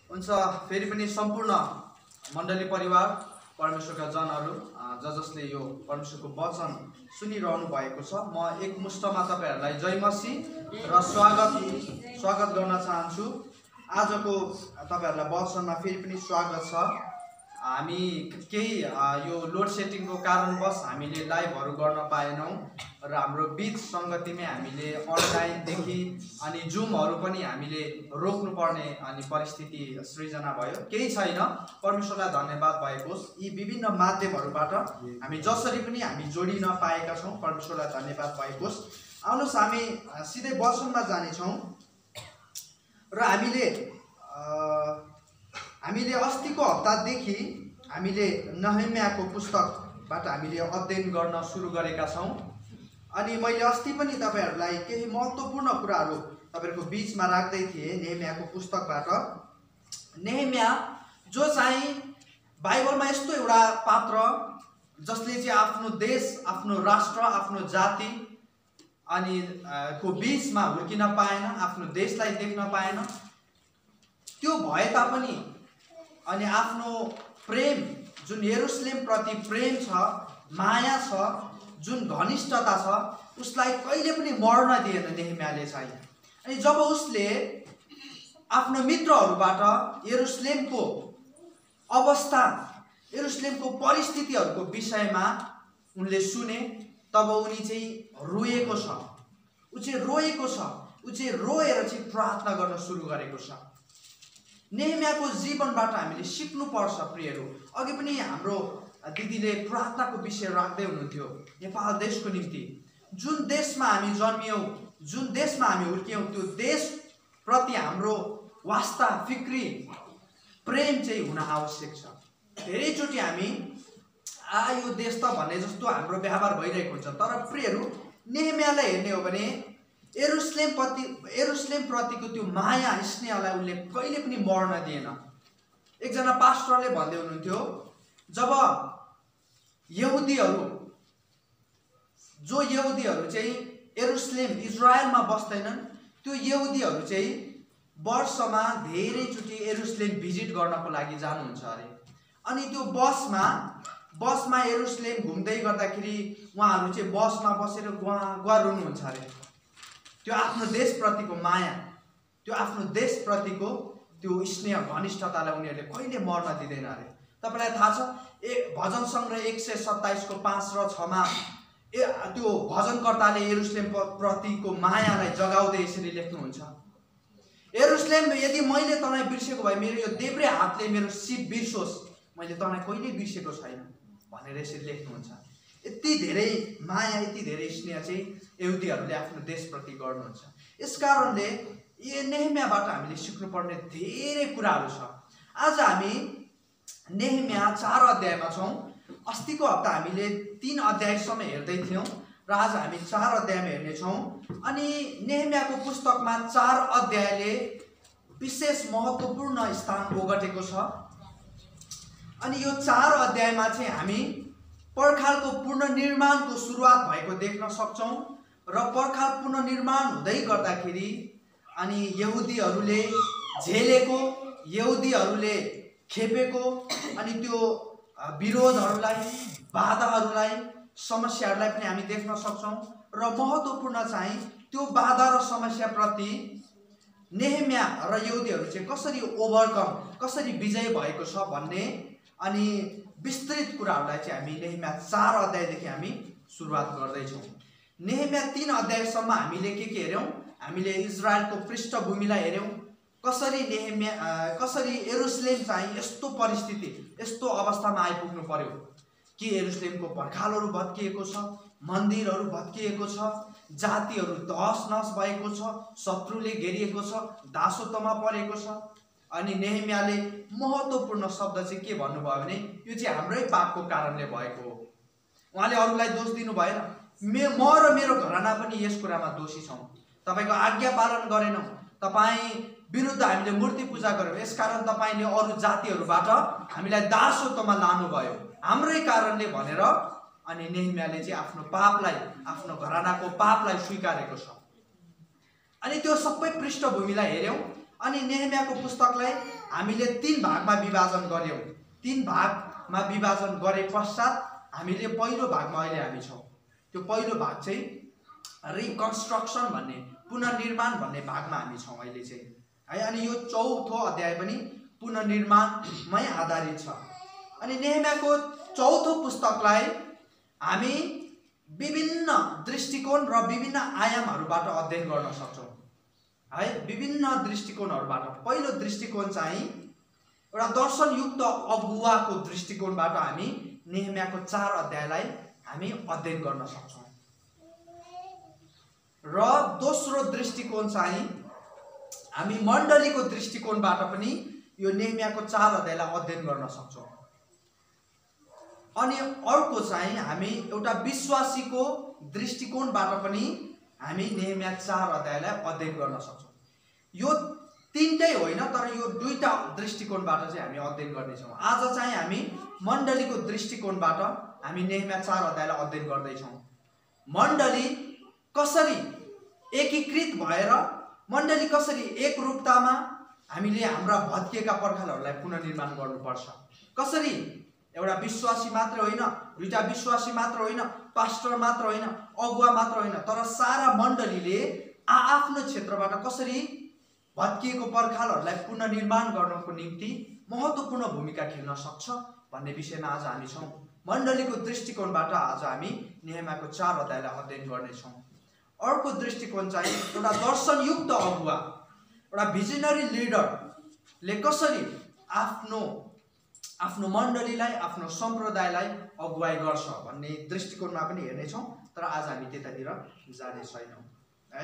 हुन्छ फेरि पनि सम्पूर्ण मण्डली परिवार परमेश्वरका जनहरू जसले यो परमेश्वरको वचन सुनिरहनु भएको छ म एक मुष्टमा तपाईहरुलाई जय मसीह र स्वागत गर्न चाहन्छु। आजको तपाईहरुलाई वचनमा फेरि पनि स्वागत छ। हामी केही यो लोड सेटिङको कारणवश हामीले लाइभहरु गर्न पाएनौं र हाम्रो बीच संगतिमै हामीले अनलाइन देखि अनि जुमहरु पनि हामीले रोक्नु पर्ने अनि परिस्थिति सृजना भयो। केही छैन, परमेश्वरलाई धन्यवाद भएको होस्। यी विभिन्न माध्यमहरुबाट हामी जसरी पनि हामी जोडिन पाएका छौं, परमेश्वरलाई धन्यवाद भएको होस्। आउनुस् हामी सिधै वचनमा जाने छौं र हामीले अस्तिको हप्तादेखि हामीले नहम्याको पुस्तकबाट हामीले अध्ययन गर्न सुरु गरेका छौं अनि मैले अस्ति पनि तपाईहरुलाई केही महत्त्वपूर्ण कुराहरु तपाईहरुको बीचमा राख्दै थिए। नेहम्याको पुस्तकबाट नेहम्या जो चाहिँ बाइबलमा यस्तो एउटा पात्र जसले चाहिँ आफ्नो देश, आफ्नो राष्ट्र, आफ्नो जाति अनि को बीचमा हुर्किन पाएन, आफ्नो देशलाई देख्न पाएन। त्यो भए तापनि अनि आफ्नो प्रेम जुन यरुशलेम प्रति प्रेम छ, माया छ, जुन घनिष्ठता छ, उसलाई कहिले पनि मर्न दिएन नेहम्याले चाहिँ। अनि जब उसले आफ्नो मित्रहरूबाट यरुशलेमको अवस्था, यरुशलेमको परिस्थितिहरूको विषयमा उनले सुने, तब उनी चाहिँ रोएको छ। उ चाहिँ रोएको छ, उ चाहिँ रोएर चाहिँ प्रार्थना गर्न सुरु गरेको छ। नेहम्याको जीवनबाट हामीले सिक्नु पर्छ प्रियहरू। अघि पनि हाम्रो दिदीले प्रार्थनाको विषय राख्दै हुनुहुन्थ्यो नेपाल देशको निम्ति। जुन देशमा हामी जन्मियौं, जुन देशमा हामी हुर्कियौं, त्यो देश प्रति हाम्रो वास्ता, फिक्री, प्रेम चाहिँ हुन आवश्यक छ। धेरैचोटि हामी यो देश त भन्ने जस्तो हाम्रो व्यवहार भइरहेको हुन्छ, तर प्रियहरू नेहम्यालाई हेर्ने हो भने यरुशलेम प्रतिको त्यो माया, स्नेहलाई उनले कहिले पनि मर्न दिएन। एकजना पास्टरले भन्दै हुनुहुन्थ्यो, जब यहुदीहरू चाहिँ यरुशलेम इजरायलमा बस्दैनन्, त्यो यहुदीहरू चाहिँ वर्षमा धेरैचोटि यरुशलेम भिजिट गर्नको लागि जानुहुन्छ अरे। अनि त्यो बसमा यरुशलेम घुम्दै गर्दाखेरि उहाँहरू चाहिँ बसमा बसेर गुवा रुनुहुन्छ अरे। त्यो आफ्नो देशप्रतिको माया, त्यो आफ्नो देशप्रतिको त्यो स्नेह, घनिष्ठतालाई उनीहरूले कहिले मर्न दिँदैन अरे। तपाईलाई थाहा छ भजन सङ्ग्रह 127 को 5 र 6 मा त्यो भजनकर्ताले यरुशलेम प्रतिको मायालाई जगाउँदै यसरी लेख्नुहुन्छ, यरुशलेम यदि मैले तँलाई बिर्सेको भए मेरो यो देब्रे हातले मेरो सिप बिर्सोस्, मैले तँलाई कहिले बिर्सेको छैन भनेर यसरी लेख्नुहुन्छ। यति धेरै माया, यति धेरै स्नेह चाहिँ यहुदीहरूले आफ्नो देशप्रति गर्नुहुन्छ। यसकारणले यो नेहम्याबाट हामीले सिक्नुपर्ने धेरै कुराहरू छ। आज हामी नेहम्या 4 अध्यायमा छौं। अस्तिको हप्ता हामीले 3 अध्यायसम्म हेर्दै थियौं र आज हामी 4 अध्यायमा हेर्ने छौं। अनि नेहम्याको पुस्तकमा 4 अध्यायले विशेष महत्त्वपूर्ण स्थान ओगटेको छ। अनि यो 4 अध्यायमा चाहिँ हामी पर्खालको पुनर्निर्माणको सुरुवात भएको देख्न सक्छौं र पर्खाल पुनर्निर्माण हुँदै गर्दाखेरि अनि यहुदीहरूले झेलेको, यहुदीहरूले खेपेको अनि त्यो विरोधहरूलाई, बाधाहरूलाई, समस्याहरूलाई पनि हामी देख्न सक्छौं। र महत्त्वपूर्ण चाहिँ त्यो बाधा र समस्याप्रति नेहम्या र यहुदीहरू चाहिँ कसरी ओभरकम, कसरी विजय भएको छ भन्ने अनि विस्तृत कुराहरूलाई चाहिँ हामी नेहम्या 4 अध्यायदेखि हामी सुरुवात गर्दैछौँ। नेहम्या 3 अध्यायसम्म हामीले के हेर्यौं? हामीले इजरायलको पृष्ठभूमिलाई हेर्यौं, कसरी यरुशलेम चाहिँ यस्तो परिस्थिति, यस्तो अवस्थामा आइपुग्नु पर्यो कि यरुशलेमको पर्खालहरू भत्किएको छ, मन्दिरहरू भत्किएको छ, जातिहरू तहस-नहस भएको छ, शत्रुले घेरिएको छ, दासत्वमा परेको छ। अनि नेहम्याले महत्त्वपूर्ण शब्द चाहिँ के भन्नुभयो भने यो चाहिँ हाम्रै पापको कारणले भएको हो। उहाँले अरूलाई दोष दिनु भएन, म र मेरो घराना पनि यस कुरामा दोषी छौं। तपाईको आज्ञा पालन गरेनौं, तपाई विरुद्ध हामीले मूर्ति पूजा गर्यौं, यसकारण तपाईले अरू जातिहरूबाट हामीलाई दासत्वमा लानुभयो, हाम्रै कारणले भनेर। अनि नेहम्याले चाहिँ आफ्नो पापलाई, आफ्नो घरानाको पापलाई स्वीकारेको छ। अनि त्यो सबै पृष्ठभूमिलाई हेर्यौं अनि नेहेमियाको पुस्तकलाई हामीले 3 भागमा विभाजन गर्यौं। 3 भागमा विभाजन गरे पश्चात हामीले पहिलो भागमा अहिले हामी छौं। त्यो पहिलो भाग चाहिँ रिकन्स्ट्रक्सन भन्ने पुनर्निर्माण भन्ने भागमा हामी छौं अहिले चाहिँ है। अनि यो चौथो अध्याय पनि पुनर्निर्माणमै आधारित छ। अनि नेहेमियाको चौथो पुस्तकलाई हामी विभिन्न दृष्टिकोण र विभिन्न आयामहरूबाट अध्ययन गर्न सक्छौं है। विभिन्न दृष्टिकोणहरूबाट पहिलो दृष्टिकोण चाहिँ एउटा दर्शनयुक्त अगुवाको दृष्टिकोणबाट हामी नेहेमियाको 4 अध्यायलाई हामी अध्ययन गर्न सक्छौं। र दोस्रो दृष्टिकोण चाहिँ हामी मण्डलीको दृष्टिकोणबाट पनि यो नेहेमियाको 4 अध्यायलाई अध्ययन गर्न सक्छौं। अनि अर्को चाहिँ हामी एउटा विश्वासीको दृष्टिकोणबाट पनि हामी नेहेमिया 4 अध्यायलाई अध्ययन गर्न सक्छौं। यो तीनटै होइन, तर यो दुईटा दृष्टिकोणबाट चाहिँ हामी अध्ययन गर्नेछौँ। आज चाहिँ हामी मण्डलीको दृष्टिकोणबाट हामी नेहेमिया 4 अध्यायलाई अध्ययन गर्दैछौँ। मण्डली कसरी एकीकृत भएर, मण्डली कसरी एक रूपतामा हामीले हाम्रा भत्किएका पर्खालहरूलाई पुनर्निर्माण गर्नुपर्छ, कसरी एउटा विश्वासी मात्र होइन, दुईटा विश्वासी मात्र होइन, पास्टर मात्र होइन, अगुवा मात्र होइन, तर सारा मण्डलीले आफ्नो क्षेत्रबाट कसरी भत्किएको पर्खालहरूलाई पुनर्निर्माण गर्नको निम्ति महत्त्वपूर्ण भूमिका खेल्न सक्छ भन्ने विषयमा आज हामी छौं। मण्डलीको दृष्टिकोणबाट आज हामी नेहेमियाको 4 अध्यायलाई अध्ययन गर्नेछौँ। अर्को दृष्टिकोण चाहिँ एउटा दर्शनयुक्त अगुवा, एउटा भिजनरी लिडरले कसरी आफ्नो मण्डलीलाई, आफ्नो सम्प्रदायलाई अगुवाई गर्छ भन्ने दृष्टिकोणमा पनि हेर्नेछौँ। तर आज हामी त्यतातिर जाने छैनौँ है।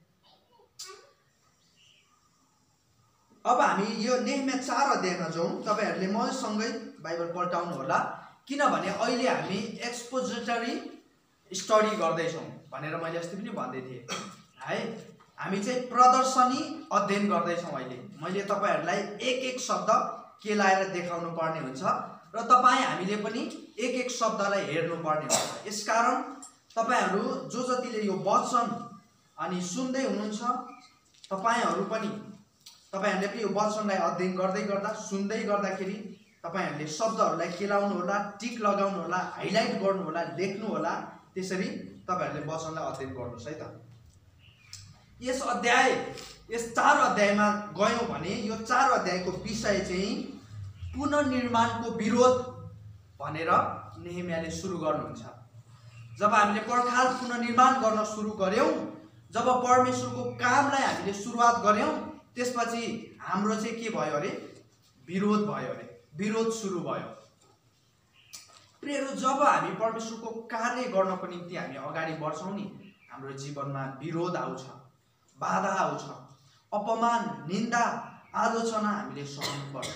अब हामी यो नेहेमिया 4 अध्यायमा जाउँ। तपाईहरुले मसँगै बाइबल पल्टाउनु होला, किनभने अहिले हामी एक्सपोजिटरी स्टडी गर्दैछौँ भनेर मैले अस्ति पनि भन्दै थिएँ है। हामी चाहिँ प्रदर्शनी अध्ययन गर्दैछौँ अहिले। मैले तपाईहरुलाई एक एक शब्द केलाएर देखाउनु पर्ने हुन्छ र हामीले पनि एक एक शब्दलाई हेर्नु पर्ने हुन्छ। यसकारण तपाईहरु जो जतिले यो वचन अनि सुन्दै हुनुहुन्छ, तपाईहरुले पनि यो वचनलाई अध्ययन गर्दै गर्दा, सुन्दै गर्दाखेरि तपाईहरुले शब्दहरूलाई केलाउनु होला, टिक लगाउनु होला, हाइलाइट गर्नु होला, लेख्नु होला। त्यसरी तपाईहरुले वचनलाई अध्ययन गर्नुस् है त। यस 4 अध्यायमा गयौं भने यो 4 अध्यायको विषय चाहिँ पुनर्निर्माणको विरोध भनेर नेहेमियाले सुरु गर्नुहुन्छ। जब हामीले पर्खाल पुनर्निर्माण गर्न सुरु गर्यौं, जब परमेश्वरको कामलाई हामीले सुरुवात गर्यौं, त्यसपछि हाम्रो चाहिँ के भयो अरे? विरोध भयो अरे, विरोध सुरु भयो। प्रियहरू, जब हामी परमेश्वरको कार्य गर्नको निम्ति हामी अगाडि बढ्छौं नि, हाम्रो जीवनमा विरोध आउँछ, बाधा आउँछ, अपमान, निन्दा, आलोचना हामीले सहनु पर्छ।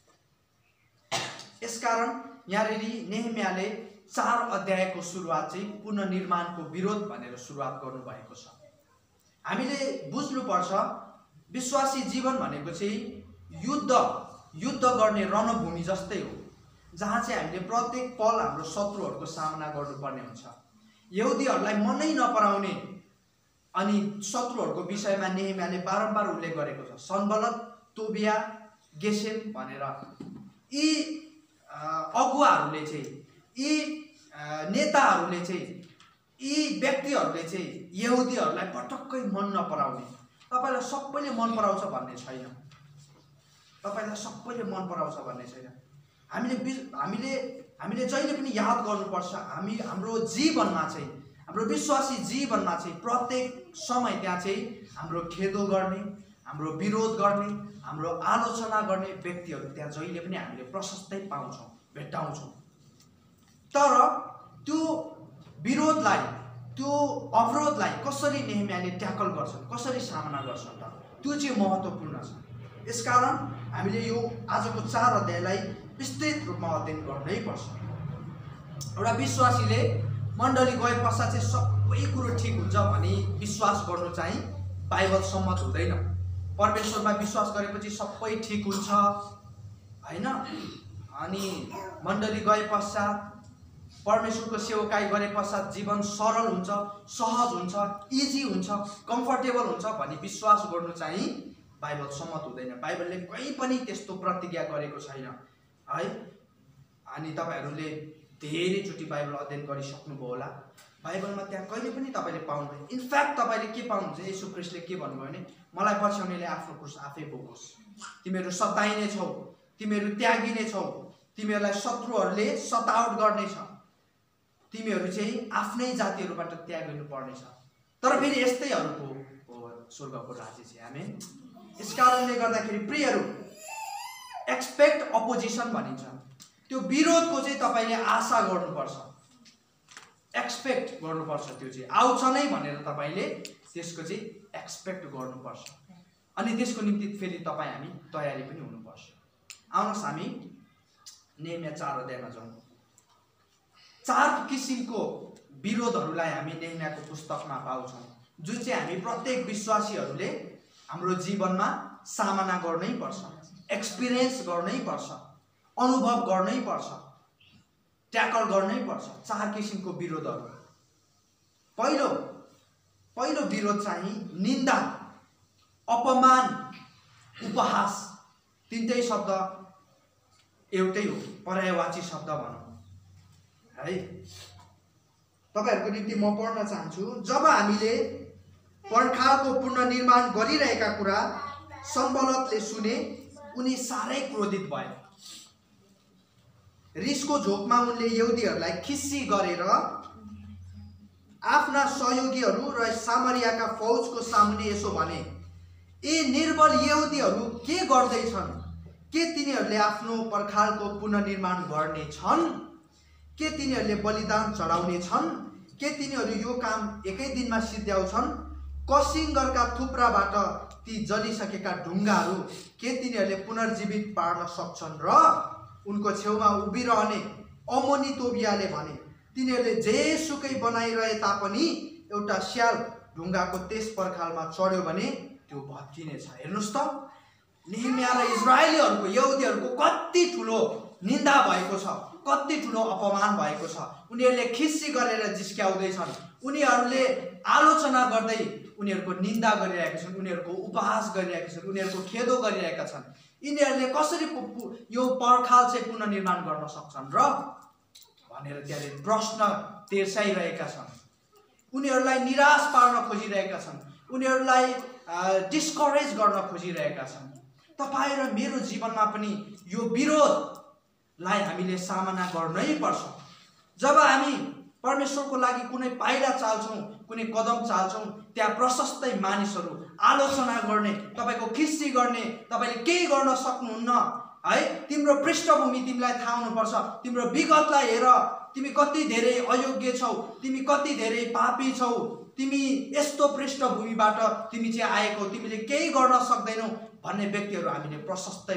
यसकारण यहाँनेरि नेहेमियाले 4 अध्यायको सुरुवात चाहिँ पुनर्निर्माणको विरोध भनेर सुरुवात गर्नुभएको छ। हामीले बुझ्नुपर्छ, विश्वासी जीवन भनेको चाहिँ युद्ध गर्ने रणभूमि जस्तै हो, जहाँ चाहिँ हामीले प्रत्येक पल हाम्रो शत्रुहरूको सामना गर्नुपर्ने हुन्छ। यहुदीहरूलाई मनै नपराउने अनि शत्रुहरूको विषयमा नेहेमियाले बारम्बार उल्लेख गरेको छ। सनबलत, तोबिया, गेसेम भनेर यी अगुवाहरूले चाहिँ, यी नेताहरूले चाहिँ, यी व्यक्तिहरूले चाहिँ यहुदीहरूलाई पटक्कै मन नपराउने। तपाईलाई सबैले मन पराउँछ भन्ने छैन, तपाईलाई सबैले मन पराउँछ भन्ने छैन। हामीले जहिले पनि याद गर्नुपर्छ, हाम्रो जीवनमा चाहिँ, हाम्रो विश्वासी जीवनमा चाहिँ प्रत्येक समय त्यहाँ चाहिँ हाम्रो खेदो गर्ने, हाम्रो विरोध गर्ने, हाम्रो आलोचना गर्ने व्यक्तिहरू त्यहाँ जहिले पनि हामीले प्रशस्तै पाउँछौँ, भेट्टाउँछौँ। तर त्यो विरोधलाई, त्यो अवरोधलाई कसरी नेहेमियाले ट्याकल गर्छन्, कसरी सामना गर्छन् त, त्यो चाहिँ महत्त्वपूर्ण छ। यसकारण हामीले यो आजको 4 अध्यायलाई विस्तृत रूपमा अध्ययन गर्नै पर्छ। एउटा विश्वासीले मण्डली गए पश्चात चाहिँ सबै कुरो ठिक हुन्छ भनी विश्वास गर्नु चाहिँ बाइबल सम्मत हुँदैन। परमेश्वरमा विश्वास गरेपछि सबै ठिक हुन्छ हैन। अनि मण्डली गए पश्चात, परमेश्वरको सेवकाई गरे पश्चात जीवन सरल हुन्छ, सहज हुन्छ, इजी हुन्छ, कम्फर्टेबल हुन्छ भनी विश्वास गर्नु चाहिँ बाइबल सम्मत हुँदैन। बाइबलले कहीँ पनि त्यस्तो प्रतिज्ञा गरेको छैन है। अनि तपाईहरूले धेरैचोटि बाइबल अध्ययन गरिसक्नुभयो होला। बाइबलमा त्यहाँ कहिले पनि तपाईँले पाउनुहुन्न। इनफ्याक्ट तपाईँले के पाउनुहुन्छ, येशू ख्रीष्टले के भन्नुभयो भने मलाई पछ्याउनेले आफ्नो क्रुस आफै बोकोस्। तिमीहरू सताइने छौ, तिमीहरू त्यागिने छौ, तिमीहरूलाई शत्रुहरूले सतावट गर्नेछ, तिमीहरू चाहिँ आफ्नै जातिहरूबाट त्यागिनु पर्नेछ। तर फेरि यस्तैहरूको हो स्वर्गको राज्य चाहिँ। आमेन। यस कारणले गर्दाखेरि प्रियहरू, एक्सपेक्ट अपोजिसन भनिन्छ। त्यो विरोधको चाहिँ तपाईँले आशा गर्नुपर्छ, एक्सपेक्ट गर्नुपर्छ। त्यो चाहिँ आउँछ नै भनेर तपाईँले त्यसको चाहिँ एक्सपेक्ट गर्नुपर्छ। अनि त्यसको निम्ति फेरि तपाईँ हामी तयारी पनि हुनुपर्छ। आउनुहोस् हामी नेहमिया 4 अध्यायमा जाउँ। 4 किसिमको विरोधहरूलाई हामी नेहमियाको पुस्तकमा पाउँछौँ, जुन चाहिँ हामी प्रत्येक विश्वासीहरूले हाम्रो जीवनमा सामना गर्नै पर्छ, एक्सपिरियन्स गर्नै पर्छ, अनुभव गर्नै पर्छ, ट्याकल गर्नै पर्छ। 4 किसिमको विरोधहरू। पहिलो विरोध चाहिँ निन्दा, अपमान, उपहास। तीनटै शब्द एउटै हो, पर्यायवाची शब्द भनौँ है। तपाईहरूको निम्ति म पढ्न चाहन्छु। जब हामीले पर्खालको पुनर्निर्माण गरिरहेका कुरा सन्बलतले सुने, उनी साह्रै क्रोधित भए। रिसको झोकमा उनले यहुदीहरूलाई खिस्सी गरेर आफ्ना सहयोगीहरू र सामरियाका फौजको सामुन्ने यसो भने, ए निर्बल यहुदीहरू के गर्दैछन्? के तिनीहरूले आफ्नो पर्खालको पुनर्निर्माण गर्ने छन्? के तिनीहरूले बलिदान चढाउने छन्? के तिनीहरू यो काम एकै दिनमा सिद्ध्याउँछन्? कसिङ्गरका थुप्राबाट ती जलिसकेका ढुङ्गाहरू के तिनीहरूले पुनर्जीवित पार्न सक्छन्? र उनको छेउमा उभिरहने अमोनी तोबियाले भने, तिनीहरूले जेसुकै बनाइरहे तापनि एउटा स्याल ढुङ्गाको त्यस पर्खालमा चढ्यो भने त्यो भत्किनेछ। हेर्नुहोस् त, नेहमिया र इजरायलीहरूको, यहुदीहरूको कति ठुलो निन्दा भएको छ, कति ठुलो अपमान भएको छ। उनीहरूले खिस्सी गरेर जिस्क्याउँदैछन्, उनीहरूले आलोचना गर्दै उनीहरूको निन्दा गरिरहेका छन्, उनीहरूको उपहास गरिरहेका छन्, उनीहरूको खेदो गरिरहेका छन्। यिनीहरूले कसरी यो पर्खाल चाहिँ पुनर्निर्माण गर्न सक्छन् र भनेर त्यहाँले प्रश्न तेर्साइरहेका छन्। उनीहरूलाई निराश पार्न खोजिरहेका छन्, उनीहरूलाई डिस्करेज गर्न खोजिरहेका छन्। तपाईँ र मेरो जीवनमा पनि यो विरोधलाई हामीले सामना गर्नै पर्छ। जब हामी परमेश्वरको लागि कुनै पाइला चाल्छौँ, कुनै कदम चाल्छौँ, त्यहाँ प्रशस्तै मानिसहरू आलोचना गर्ने, तपाईँको खिस्सी गर्ने, तपाईँले केही गर्न सक्नुहुन्न है, तिम्रो पृष्ठभूमि तिमीलाई थाहा हुनुपर्छ, तिम्रो विगतलाई हेर, तिमी कति धेरै अयोग्य छौ, तिमी कति धेरै पापी छौ, तिमी यस्तो पृष्ठभूमिबाट तिमी चाहिँ आएको, तिमीले केही गर्न सक्दैनौ भन्ने व्यक्तिहरू हामीले प्रशस्तै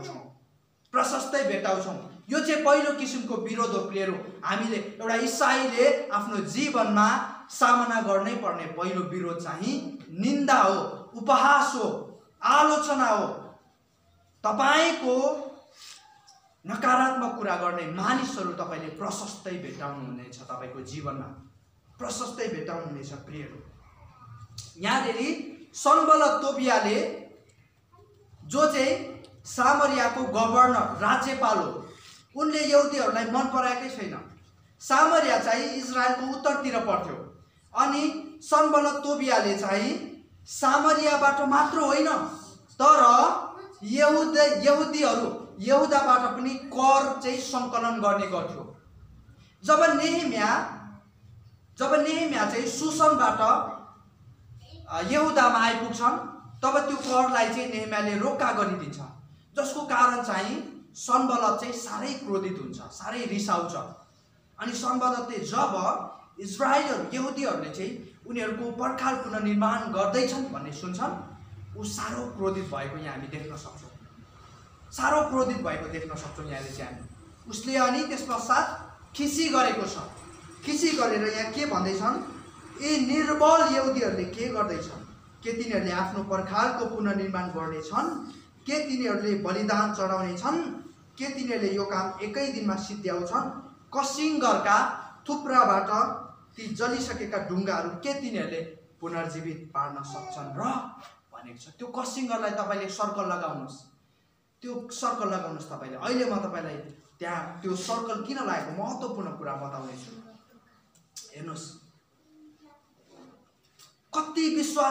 भेटाउँछौँ। यो चाहिँ पहिलो किसिमको विरोध हो प्रियहरू। हामीले एउटा इसाईले आफ्नो जीवनमा सामना गर्नै पर्ने पहिलो विरोध चाहिँ निन्दा हो, उपहास हो, आलोचना हो। तपाईको नकारात्मक कुरा गर्ने मानिसहरू तपाईले प्रशस्तै भेटाउनुहुनेछ, तपाईको जीवनमा प्रशस्तै भेटाउनुहुनेछ प्रियहरू। यहाँनेरि सन्बलत तोबियाले, जो चाहिँ सामरियाको गभर्नर, राज्यपाल हो, उनले यहुदीहरूलाई मन पराएकै छैन। सामरिया चाहिँ इजरायलको उत्तरतिर पर्थ्यो, अनि सन्बलत तोबियाले चाहिँ सामरियाबाट मात्र होइन तर यहुदाबाट पनि कर चाहिँ सङ्कलन गर्ने गर्थ्यो। जब नेहमिया चाहिँ सुसनबाट यहुदामा आइपुग्छन्, तब त्यो करलाई चाहिँ नेहमियाले रोक्का गरिदिन्छ, जसको कारण चाहिँ सन्बलत चाहिँ साह्रै क्रोधित हुन्छ, साह्रै रिसाउँछ। अनि सन्बलतले जब इजरायलहरू, यहुदीहरूले चाहिँ उनीहरूको पर्खाल पुनर्निर्माण गर्दैछन् भन्ने सुन्छन्, ऊ साह्रो क्रोधित भएको यहाँ हामी देख्न सक्छौँ, साह्रो क्रोधित भएको देख्न सक्छौँ यहाँले चाहिँ हामी। उसले अनि त्यस पश्चात खिसी गरेको छ। खिसी गरेर यहाँ के भन्दैछन्, ए निर्बल यहुदीहरूले के गर्दैछन्? के तिनीहरूले आफ्नो पर्खालको पुनर्निर्माण गर्नेछन्? के तिनीहरूले बलिदान चढाउने छन्? के तिनीहरूले यो काम एकै दिनमा सिद्ध्याउँछन्? कसिङ्गरका थुप्राबाट ती जलिसकेका ढुङ्गाहरू के तिनीहरूले पुनर्जीवित पार्न सक्छन् र भनेको छ। त्यो कसिङ्गरलाई तपाईँले सर्कल लगाउनुहोस्, त्यो सर्कल लगाउनुहोस् तपाईँले। अहिले म तपाईँलाई त्यहाँ त्यो सर्कल किन लागेको महत्त्वपूर्ण कुरा बताउनेछु। हेर्नुहोस्, कति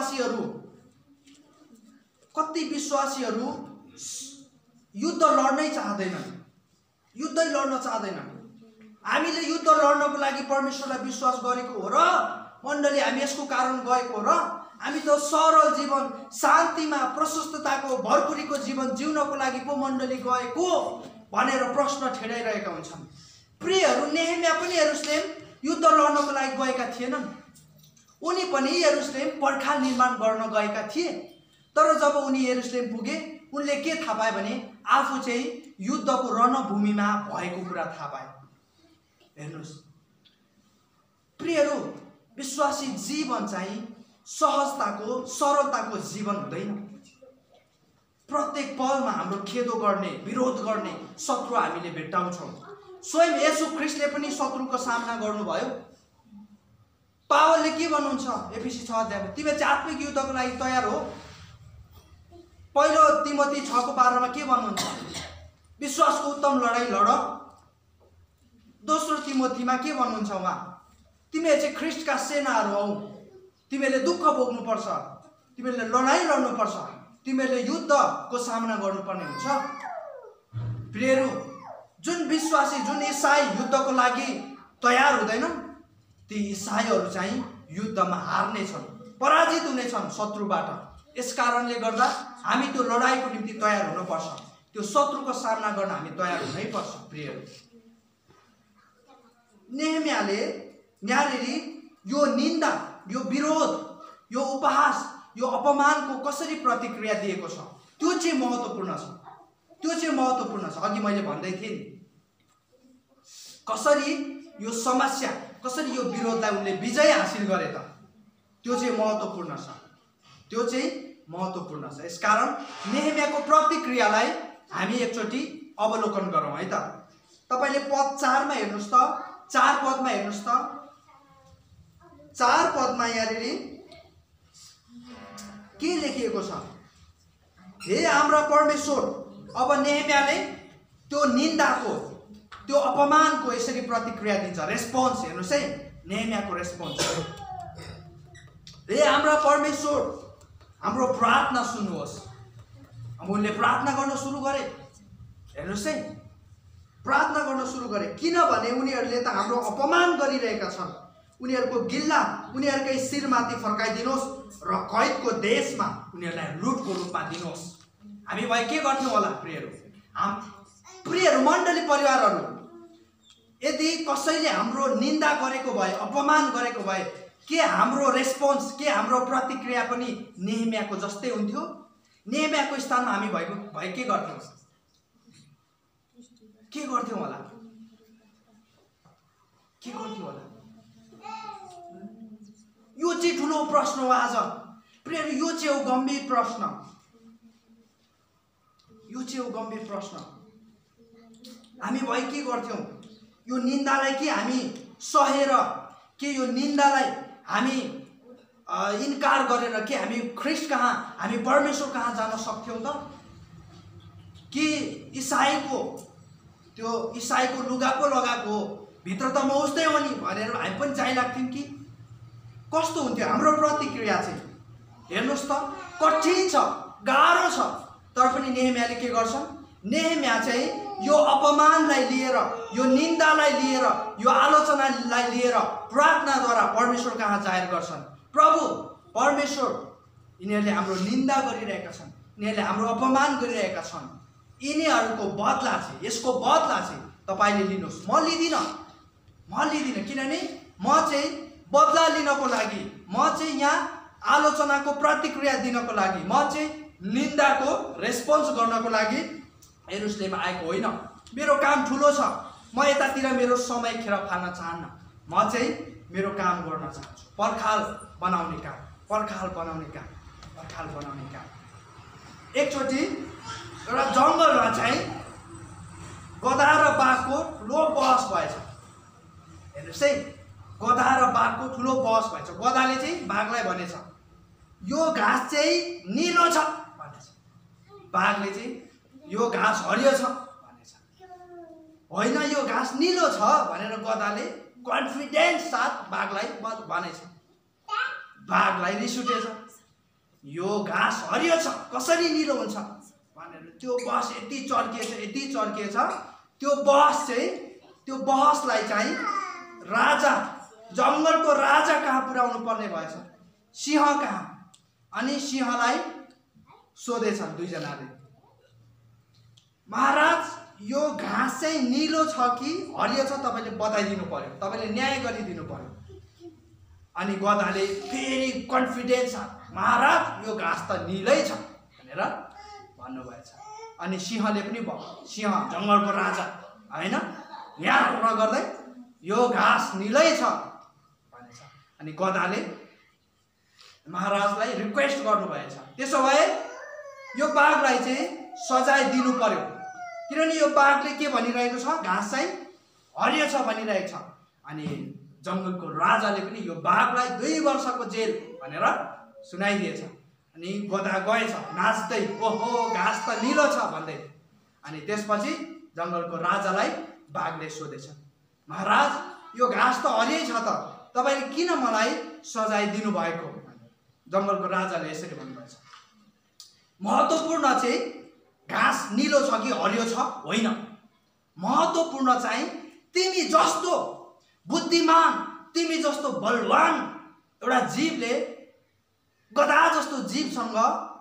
विश्वासीहरू युद्ध लड्नै चाहँदैनन्, युद्धै लड्न चाहँदैनन्। हामीले युद्ध लड्नको लागि परमेश्वरलाई विश्वास गरेको हो र मण्डली हामी यसको कारण गएको हो र हामी त सरल जीवन, शान्तिमा, प्रशस्तताको, भरपुरीको जीवन जिउनको लागि पो मण्डली गएको भनेर प्रश्न ठेडाइरहेका हुन्छन्। प्रियहरू, नेहेमिया पनि यरुशलेम युद्ध लड्नको लागि गएका थिएनन्। उनी पनि यरुशलेम पर्खाल निर्माण गर्न गएका थिए। तर जब उनी यरुशलेम पुगे, उनले के थाहा पाए भने आफू चाहिँ युद्धको रणभूमिमा भएको कुरा थाहा पाए। हेर्नुहोस् प्रियहरू, विश्वासी जीवन चाहिँ सहजताको, सरलताको जीवन हुँदैन। प्रत्येक पलमा हाम्रो खेदो गर्ने, विरोध गर्ने शत्रु हामीले भेट्टाउँछौँ। स्वयं येशू ख्रीष्टले पनि शत्रुको सामना गर्नुभयो। पावलले के भन्नुहुन्छ एफिसी 6 अध्यायमा, तिमी चाहिँ आत्मिक युद्धको लागि तयार हो। पहिलो तिमोथी 6:12 के भन्नुहुन्छ, विश्वासको उत्तम लडाई लड। दोस्रो तिमोथीमा के भन्नुहुन्छ उहाँ, तिमीहरू चाहिँ ख्रीष्टका सेनाहरू हौ, तिमीहरूले दुःख भोग्नुपर्छ, तिमीहरूले लडाई लड्नुपर्छ, तिमीहरूले युद्धको सामना गर्नुपर्ने हुन्छ। प्रियहरू, जुन विश्वासी, जुन ईसाई युद्धको लागि तयार हुँदैनन्, ती ईसाईहरू चाहिँ युद्धमा हार्ने छन्, पराजित हुनेछन् शत्रुबाट। यस कारणले गर्दा हामी त्यो लडाईको निम्ति तयार हुनुपर्छ, त्यो शत्रुको सामना गर्न हामी तयार हुनै पर्छ। प्रियहरू, नेहेमियाले यहाँनिर यो निन्दा, यो विरोध, यो उपहास, यो अपमानको कसरी प्रतिक्रिया दिएको छ त्यो चाहिँ महत्त्वपूर्ण छ। त्यो चाहिँ महत्त्वपूर्ण छ। अघि मैले भन्दै थिएँ नि, कसरी यो समस्या, कसरी यो विरोधलाई उनले विजय हासिल गरे त, त्यो चाहिँ महत्त्वपूर्ण छ। त्यो चाहिँ महत्त्वपूर्ण छ। यसकारण नेहेमियाको प्रतिक्रियालाई हामी एकचोटि अवलोकन गरौँ है त। तपाईँले पद 4 मा हेर्नुहोस् त, 4 पदमा हेर्नुहोस् त। 4 पदमा यहाँनिर के लेखिएको छ, हे हाम्रा परमेश्वर। अब नेहेमियाले त्यो निन्दाको, त्यो अपमानको यसरी प्रतिक्रिया दिन्छ, रेस्पोन्स। हेर्नुहोस् है, नेहेमियाको रेस्पोन्स, हे हाम्रा परमेश्वर, हाम्रो प्रार्थना सुन्नुहोस्। अब उनले प्रार्थना गर्न सुरु गरे। हेर्नुहोस् है, प्रार्थना गर्न सुरु गरे, किनभने उनीहरूले त हाम्रो अपमान गरिरहेका छन्। उनीहरूको गिल्ला उनीहरूकै शिरमाथि फर्काइदिनुहोस् र कैदको देशमा उनीहरूलाई लुटको रूपमा दिनुहोस्। हामी भए के गर्थ्यौँ होला प्रियहरू? प्रियहरू, मण्डली परिवारहरू, यदि कसैले हाम्रो निन्दा गरेको भए, अपमान गरेको भए, के हाम्रो रेस्पोन्स, के हाम्रो प्रतिक्रिया पनि नेहेमियाको जस्तै हुन्थ्यो? नेहेमियाको स्थानमा हामी भए के गर्थ्यौँ? के गर्थ्यौँ होला? के गर्थ्यौँ होला? यो चाहिँ ठुलो प्रश्न हो आज प्रियहरू। यो चाहिँ हो गम्भीर प्रश्न, यो चाहिँ हो गम्भीर प्रश्न। हामी भए के गर्थ्यौँ? यो निन्दालाई के हामी सहेर, के यो निन्दालाई हामी इन्कार गरेर के हामी ख्रीष्ट कहाँ, हामी परमेश्वर कहाँ जान सक्थ्यौँ त? कि इसाईको लुगा पो लगाएको, भित्र त म उस्तै हो नि भनेर हामी पनि चाहिलाग्थ्यौँ कि? कस्तो हुन्थ्यो हाम्रो प्रतिक्रिया चाहिँ? हेर्नुहोस् त, कठिन छ, गाह्रो छ। तर पनि नेहेमियाले के गर्छन्? नेहेमिया चाहिँ यो अपमानलाई लिएर, यो निन्दालाई लिएर, यो आलोचनालाई लिएर प्रार्थनाद्वारा परमेश्वर कहाँ जाहेर गर्छन्, प्रभु परमेश्वर, यिनीहरूले हाम्रो निन्दा गरिरहेका छन्, यिनीहरूले हाम्रो अपमान गरिरहेका छन्, यिनीहरूको बदला चाहिँ, यसको बदला चाहिँ तपाईँले लिनुहोस्। म लिदिनँ, किनभने म चाहिँ बदला लिनको लागि, म चाहिँ यहाँ आलोचनाको प्रतिक्रिया दिनको लागि, म चाहिँ निन्दाको रेस्पोन्स गर्नको लागि यरुशलेम आएको होइन। मेरो काम ठुलो छ, म यतातिर मेरो समय खेर फाल्न चाहन्न। म चाहिँ मेरो काम गर्न चाहन्छु, पर्खाल बनाउने काम। एकचोटि एउटा जङ्गलमा चाहिँ गधा र बाघको ठुलो बहस भएछ। हेर्नुहोस् है, गधा र बाघको ठुलो बहस भएछ। गधाले चाहिँ बाघलाई भनेछ, यो घाँस चाहिँ निलो छ भनेछ। बाघले चाहिँ यो घाँस हरियो छ भनेछ। होइन यो घाँस निलो छ भनेर गधाले कन्फिडेन्स साथ बाघलाई भनेछ। बाघलाई रिस उठेछ, यो घाँस हरियो छ कसरी निलो हुन्छ भनेर। त्यो बहस यति चर्किएछ त्यो बहसलाई चाहिँ राजा, जङ्गलको राजा कहाँ पुर्याउनु पर्ने भएछ, सिंह कहाँ। अनि सिंहलाई सोधेछन् दुईजनाले, महाराज यो घाँस चाहिँ निलो छ कि हरियो छ तपाईँले बताइदिनु पर्यो, तपाईँले न्याय गरिदिनु पर्यो। अनि गधाले फेरि कन्फिडेन्स, महाराज यो घाँस त निलै छ भनेर भन्नुभएछ। अनि सिंहले पनि भयो, सिंह जङ्गलको राजा होइन, यहाँ गर्दै यो घाँस निलै छ भनेछ। अनि गधाले महाराजलाई रिक्वेस्ट गर्नुभएछ, त्यसो भए यो बाघलाई चाहिँ सजाय दिनु पर्यो, किनभने यो बाघले के भनिरहेको छ, घाँस चाहिँ हरियो छ भनिरहेको छ। अनि जङ्गलको राजाले पनि यो बाघलाई 2 वर्षको जेल भनेर सुनाइदिएछ। अनि गधा गएछ नाच्दै, ओहो घाँस त निलो छ भन्दै। अनि त्यसपछि जङ्गलको राजालाई बाघले सोधेछ, महाराज यो घाँस त हरियै छ त, तपाईँले किन मलाई सजाय दिनुभएको। जङ्गलको राजाले यसरी भन्नुभएछ, महत्त्वपूर्ण चाहिँ घाँस निलो छ कि हरियो छ होइन, महत्त्वपूर्ण चाहिँ तिमी जस्तो बुद्धिमान, तिमी जस्तो बलवान एउटा जीवले गधा जस्तो जीवसँग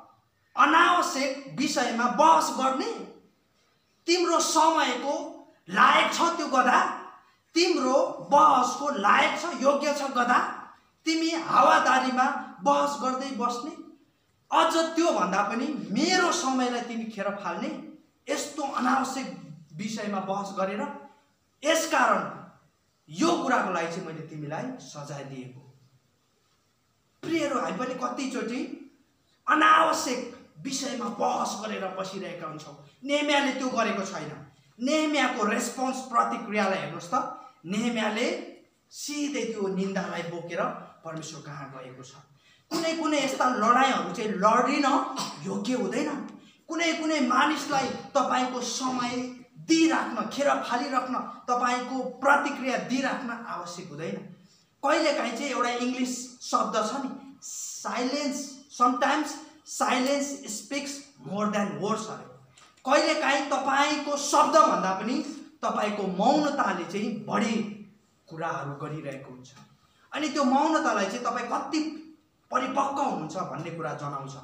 अनावश्यक विषयमा बहस गर्ने तिम्रो समयको लायक छ त्यो गधा, तिम्रो बहसको लायक छ, योग्य छ गधा। तिमी हावादारीमा बहस गर्दै बस्ने, अझ त्यो भन्दा पनि मेरो समयलाई तिमी खेर फाल्ने, यस्तो अनावश्यक विषयमा बहस गरेर। यसकारण यो कुराको लागि चाहिँ मैले तिमीलाई सजाय दिएको। प्रियहरू, हामी पनि कतिचोटि अनावश्यक विषयमा बहस गरेर बसिरहेका हुन्छौँ। नेहम्याले त्यो गरेको छैन। नेहम्याको रेस्पोन्स, प्रतिक्रियालाई हेर्नुहोस् त। नेहम्याले सिधै त्यो निन्दालाई बोकेर परमेश्वर कहाँ गएको छ। कुनै कुनै यस्ता लडाइँहरू चाहिँ लडिन योग्य हुँदैन। कुनै कुनै मानिसलाई तपाईँको समय दिइराख्न, खेर फालिराख्न, तपाईँको प्रतिक्रिया दिइराख्न आवश्यक हुँदैन। कहिलेकाहीँ चाहिँ एउटा इङ्ग्लिस शब्द छ नि, silence, sometimes silence speaks more than words अरे। कहिलेकाहीँ तपाईँको शब्दभन्दा पनि तपाईँको मौनताले चाहिँ बढी कुराहरू गरिरहेको हुन्छ। अनि त्यो मौनतालाई चाहिँ तपाईँ कति परिपक्व हुनुहुन्छ भन्ने कुरा जनाउँछ।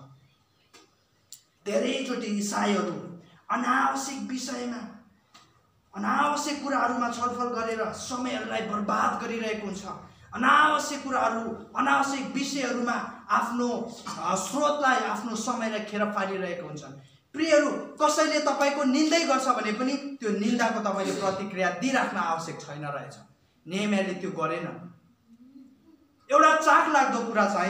धेरैचोटि इसाईहरू अनावश्यक विषयमा, अनावश्यक कुराहरूमा छलफल गरेर समयहरूलाई बर्बाद गरिरहेको हुन्छ। अनावश्यक कुराहरू, अनावश्यक विषयहरूमा आफ्नो स्रोतलाई, आफ्नो समयलाई खेर फालिरहेको हुन्छन्। प्रियहरू, कसैले तपाईँको निन्दै गर्छ भने पनि त्यो निन्दाको तपाईँले प्रतिक्रिया दिइराख्न आवश्यक छैन रहेछ। नेहम्याले त्यो गरेन। एउटा चाखलाग्दो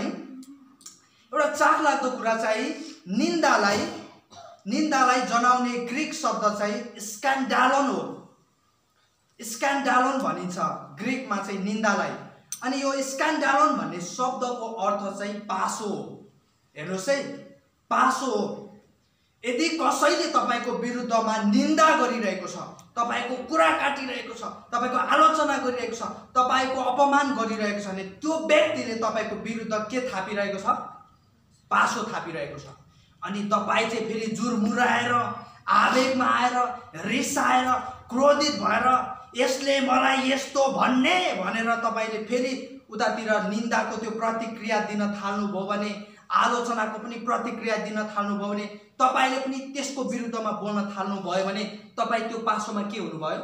कुरा चाहिँ निन्दालाई जनाउने ग्रीक शब्द चाहिँ स्क्यान्डालोन हो। स्क्यान्डालोन भनिन्छ ग्रीकमा चाहिँ निन्दालाई। अनि यो स्क्यान्डालोन भन्ने शब्दको अर्थ चाहिँ पासो हो। हेर्नुहोस् है, पासो हो। यदि कसैले तपाईँको विरुद्धमा निन्दा गरिरहेको छ, तपाईँको कुरा काटिरहेको छ, तपाईँको आलोचना गरिरहेको छ, तपाईँको अपमान गरिरहेको छ भने त्यो व्यक्तिले तपाईँको विरुद्ध के थापिरहेको छ? पासो थापिरहेको छ। अनि तपाईँ चाहिँ फेरि जुरमुराएर, आवेगमा आएर, रिसाएर, क्रोधित भएर यसले मलाई यस्तो भन्ने भनेर तपाईँले फेरि उतातिर निन्दाको त्यो प्रतिक्रिया दिन थाल्नुभयो भने, आलोचनाको पनि प्रतिक्रिया दिन थाल्नुभयो भने, तपाईँले पनि त्यसको विरुद्धमा बोल्न थाल्नुभयो भने तपाईँ त्यो पासोमा के हुनुभयो?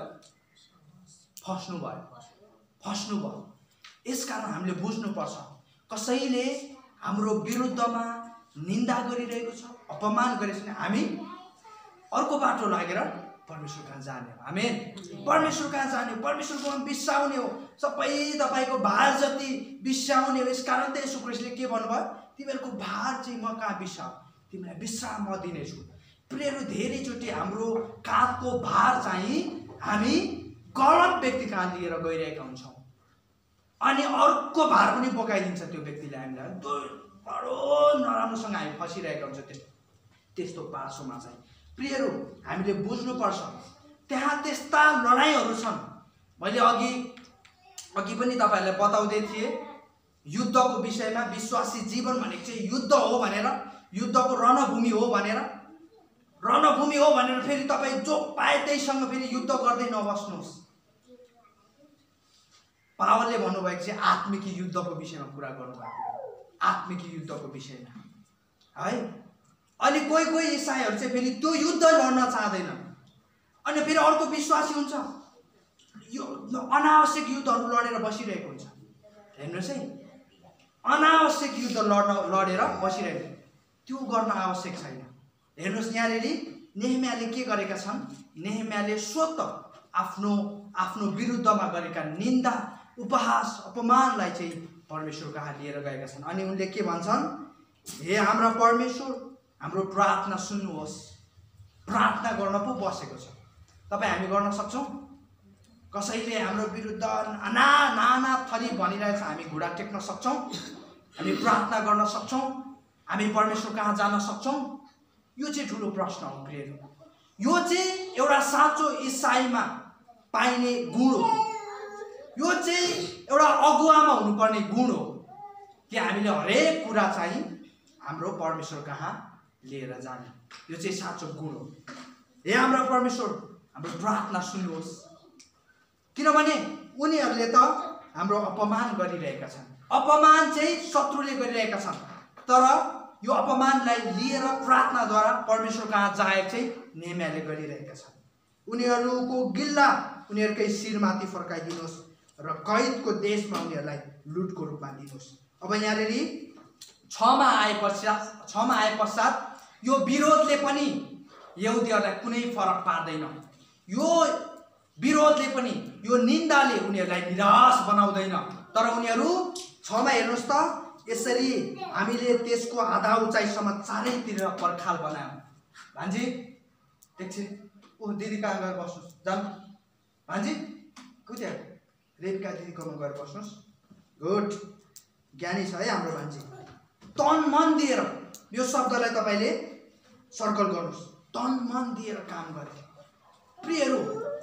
फस्नुभयो। यसकारण हामीले बुझ्नुपर्छ, कसैले हाम्रो विरुद्धमा निन्दा गरिरहेको छ, अपमान गरेको छ भने हामी अर्को बाटो लागेर परमेश्वर कहाँ जाने हो। आमेन। परमेश्वर कहाँ जाने हो, परमेश्वरकोमा बिसाउने हो। सबै तपाईँको भार जति बिसाउने हो। यसकारण त येशू ख्रीष्टले के भन्नुभयो? तिमीहरूको भार चाहिँ म कहाँ बिसाऊ, तिमीलाई विश्राम म दिनेछु। प्रियहरू, धेरैचोटि हाम्रो काँधको भार चाहिँ हामी गलत व्यक्ति कहाँ लिएर गइरहेका हुन्छौँ। अनि अर्को भार पनि बोकाइदिन्छ त्यो व्यक्तिले हामीलाई। बडो नराम्रोसँग हामी फसिरहेका हुन्छ। त्यस्तो पासोमा चाहिँ प्रियहरू हामीले बुझ्नुपर्छ, त्यहाँ त्यस्ता लडाइँहरू छन्। मैले अघि पनि तपाईँहरूलाई बताउँदै थिएँ युद्धको विषयमा। विश्वासी जीवन भनेको चाहिँ युद्ध हो भनेर, युद्धको रणभूमि हो भनेर, फेरि तपाईँ जो पाए त्यहीसँग फेरि युद्ध गर्दै नबस्नुहोस्। पावलले भन्नुभएको चाहिँ आत्मिक युद्धको विषयमा कुरा गर्नुभएको, आत्मिक युद्धको विषयमा है। अनि कोही इसाईहरू चाहिँ फेरि त्यो युद्ध लड्न चाहँदैन, अनि फेरि अर्को विश्वासी हुन्छ यो अनावश्यक युद्धहरू लडेर बसिरहेको हुन्छ। हेर्नुहोस् है, अनावश्यक युद्ध लडेर बसिरहेको, त्यो गर्न आवश्यक छैन। हेर्नुहोस् यहाँनिर नेहेमियाले के गरेका छन्, नेहेमियाले स्वतः आफ्नो विरुद्धमा गरेका निन्दा, उपहास, अपमानलाई चाहिँ परमेश्वर कहाँ लिएर गएका छन्। अनि उनले के भन्छन्, हे हाम्रा परमेश्वर, हाम्रो प्रार्थना सुन्नुहोस्। प्रार्थना गर्न पो बसेको छ। तपाईँ हामी गर्न सक्छौँ? कसैले हाम्रो विरुद्ध नाना थरी भनिरहेछ, हामी घुँडा टेक्न सक्छौँ? हामी प्रार्थना गर्न सक्छौँ? हामी परमेश्वर कहाँ जान सक्छौँ? यो चाहिँ ठुलो प्रश्न हो प्रियहरू। यो चाहिँ एउटा साँचो इसाईमा पाइने गुण हो। यो चाहिँ एउटा अगुवामा हुनुपर्ने गुण हो कि हामीले हरेक कुरा चाहिँ हाम्रो परमेश्वर कहाँ लिएर जाने। यो चाहिँ साँचो गुण हो। हे हाम्रा परमेश्वर, हाम्रो प्रार्थना सुन्नुहोस्, किनभने उनीहरूले त हाम्रो अपमान गरिरहेका छन्। अपमान चाहिँ शत्रुले गरिरहेका छन्, तर यो अपमानलाई लिएर प्रार्थनाद्वारा परमेश्वर कहाँ जाहेर चाहिँ नेहेमियाले गरिरहेका छन्। उनीहरूको गिल्ला उनीहरूकै शिरमाथि फर्काइदिनुहोस् र कैदको देशमा उनीहरूलाई लुटको रूपमा दिनुहोस्। अब यहाँनिर 6मा आए पश्चात यो विरोधले पनि यहुदीहरूलाई कुनै फरक पार्दैन। यो विरोधले पनि, यो निन्दाले उनीहरूलाई निराश बनाउँदैन। तर उनीहरू 6मा हेर्नुहोस् त, यसरी हामीले त्यसको आधा उचाइसम्म चारैतिर पर्खाल बनायौँ। भान्जी एकछिन, ओ दिदी कहाँ गएर बस्नुहोस्, जानु भान्जी, कुद्या रेबिका दिदीकोमा गएर बस्नुहोस्। गुड, ज्ञानी छ है हाम्रो भान्जी। तन मन दिएर, यो शब्दलाई तपाईँले सर्कल गर्नुहोस्, तन मन दिएर काम गरे। प्रियहरू,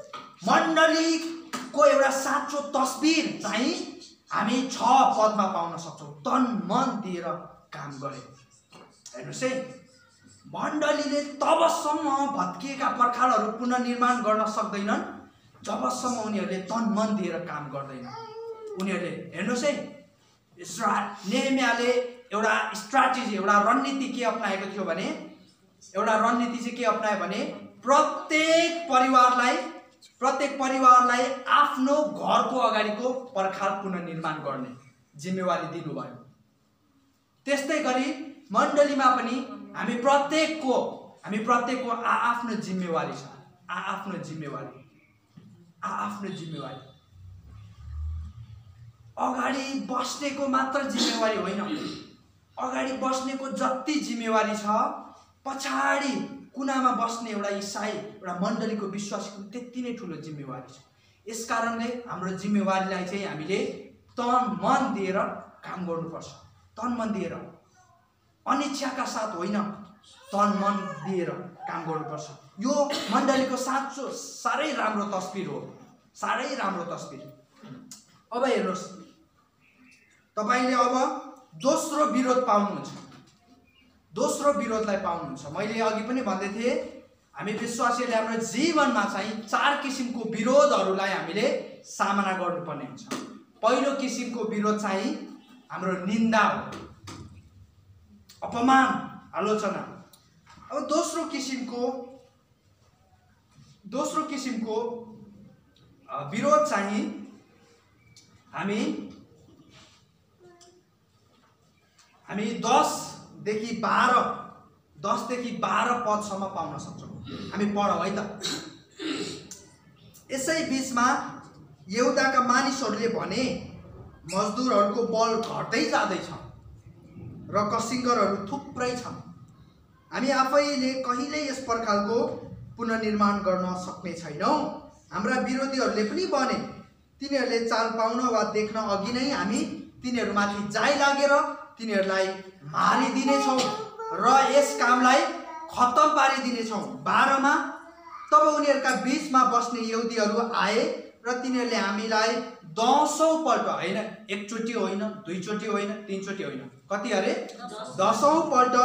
मण्डलीको एउटा साँचो तस्बिर चाहिँ हामी 6 पदमा पाउन सक्छौँ। तन मन दिएर काम गरे। हेर्नुहोस् है, मण्डलीले तबसम्म भत्किएका पर्खालहरू पुनर्निर्माण गर्न सक्दैनन् जबसम्म उनीहरूले तन मन दिएर काम गर्दैन। उनीहरूले हेर्नुहोस् है, नेहेमियाले एउटा स्ट्राटेजी, एउटा रणनीति के अपनाएको थियो भने, एउटा रणनीति चाहिँ के अपनायो भने प्रत्येक परिवारलाई आफ्नो घरको अगाडिको पर्खाल पुनर्निर्माण गर्ने जिम्मेवारी दिनुभयो। त्यस्तै गरी मण्डलीमा पनि हामी प्रत्येकको आफ्नो जिम्मेवारी छ। आफ्नो जिम्मेवारी अगाडि बस्नेको मात्र जिम्मेवारी होइन, अगाडि बस्नेको जति जिम्मेवारी छ पछाडि कुनामा बस्ने एउटा इसाई, एउटा मण्डलीको विश्वासीको त्यति नै ठुलो जिम्मेवारी छ। यस कारणले हाम्रो जिम्मेवारीलाई चाहिँ हामीले तन मन दिएर काम गर्नुपर्छ। तन मन दिएर, अनिच्छाका साथ होइन, तन मन दिएर काम गर्नुपर्छ। यो मण्डलीको साँचो साह्रै राम्रो तस्बिर हो, साह्रै राम्रो तस्बिर। अब हेर्नुहोस्, तपाईँले अब दोस्रो विरोध पाउनुहुन्छ, दोस्रो विरोधलाई पाउनुहुन्छ। मैले अघि पनि भन्दै थिएँ, हामी विश्वासीहरूले हाम्रो जीवनमा चाहिँ 4 किसिमको विरोधहरूलाई हामीले सामना गर्नुपर्ने हुन्छ। पहिलो किसिमको विरोध चाहिँ हाम्रो निन्दा हो, अपमान, आलोचना। अब दोस्रो किसिमको विरोध चाहिँ हामी 10देखि 12 पदसम्म पाउन सक्छौँ। हामी पढौँ है त। यसै बीचमा यहुदाका मानिसहरूले भने मजदुरहरूको बल घट्दै जाँदैछ र कसिङ्गरहरू थुप्रै छन्। हामी आफैले कहिल्यै यस प्रकारको पुनर्निर्माण गर्न सक्ने छैनौँ। हाम्रा विरोधीहरूले पनि भने तिनीहरूले चाल पाउन वा देख्न अघि नै हामी तिनीहरूमाथि जाइ लागेर तिनीहरूलाई मारिदिनेछौँ र यस कामलाई खत्तम पारिदिनेछौँ। 12 मा तब उनीहरूका बीचमा बस्ने यहुदीहरू आए र तिनीहरूले हामीलाई 10औं पल्ट, होइन एकचोटि होइन, दुईचोटि होइन, तीनचोटि होइन, कति अरे 10औं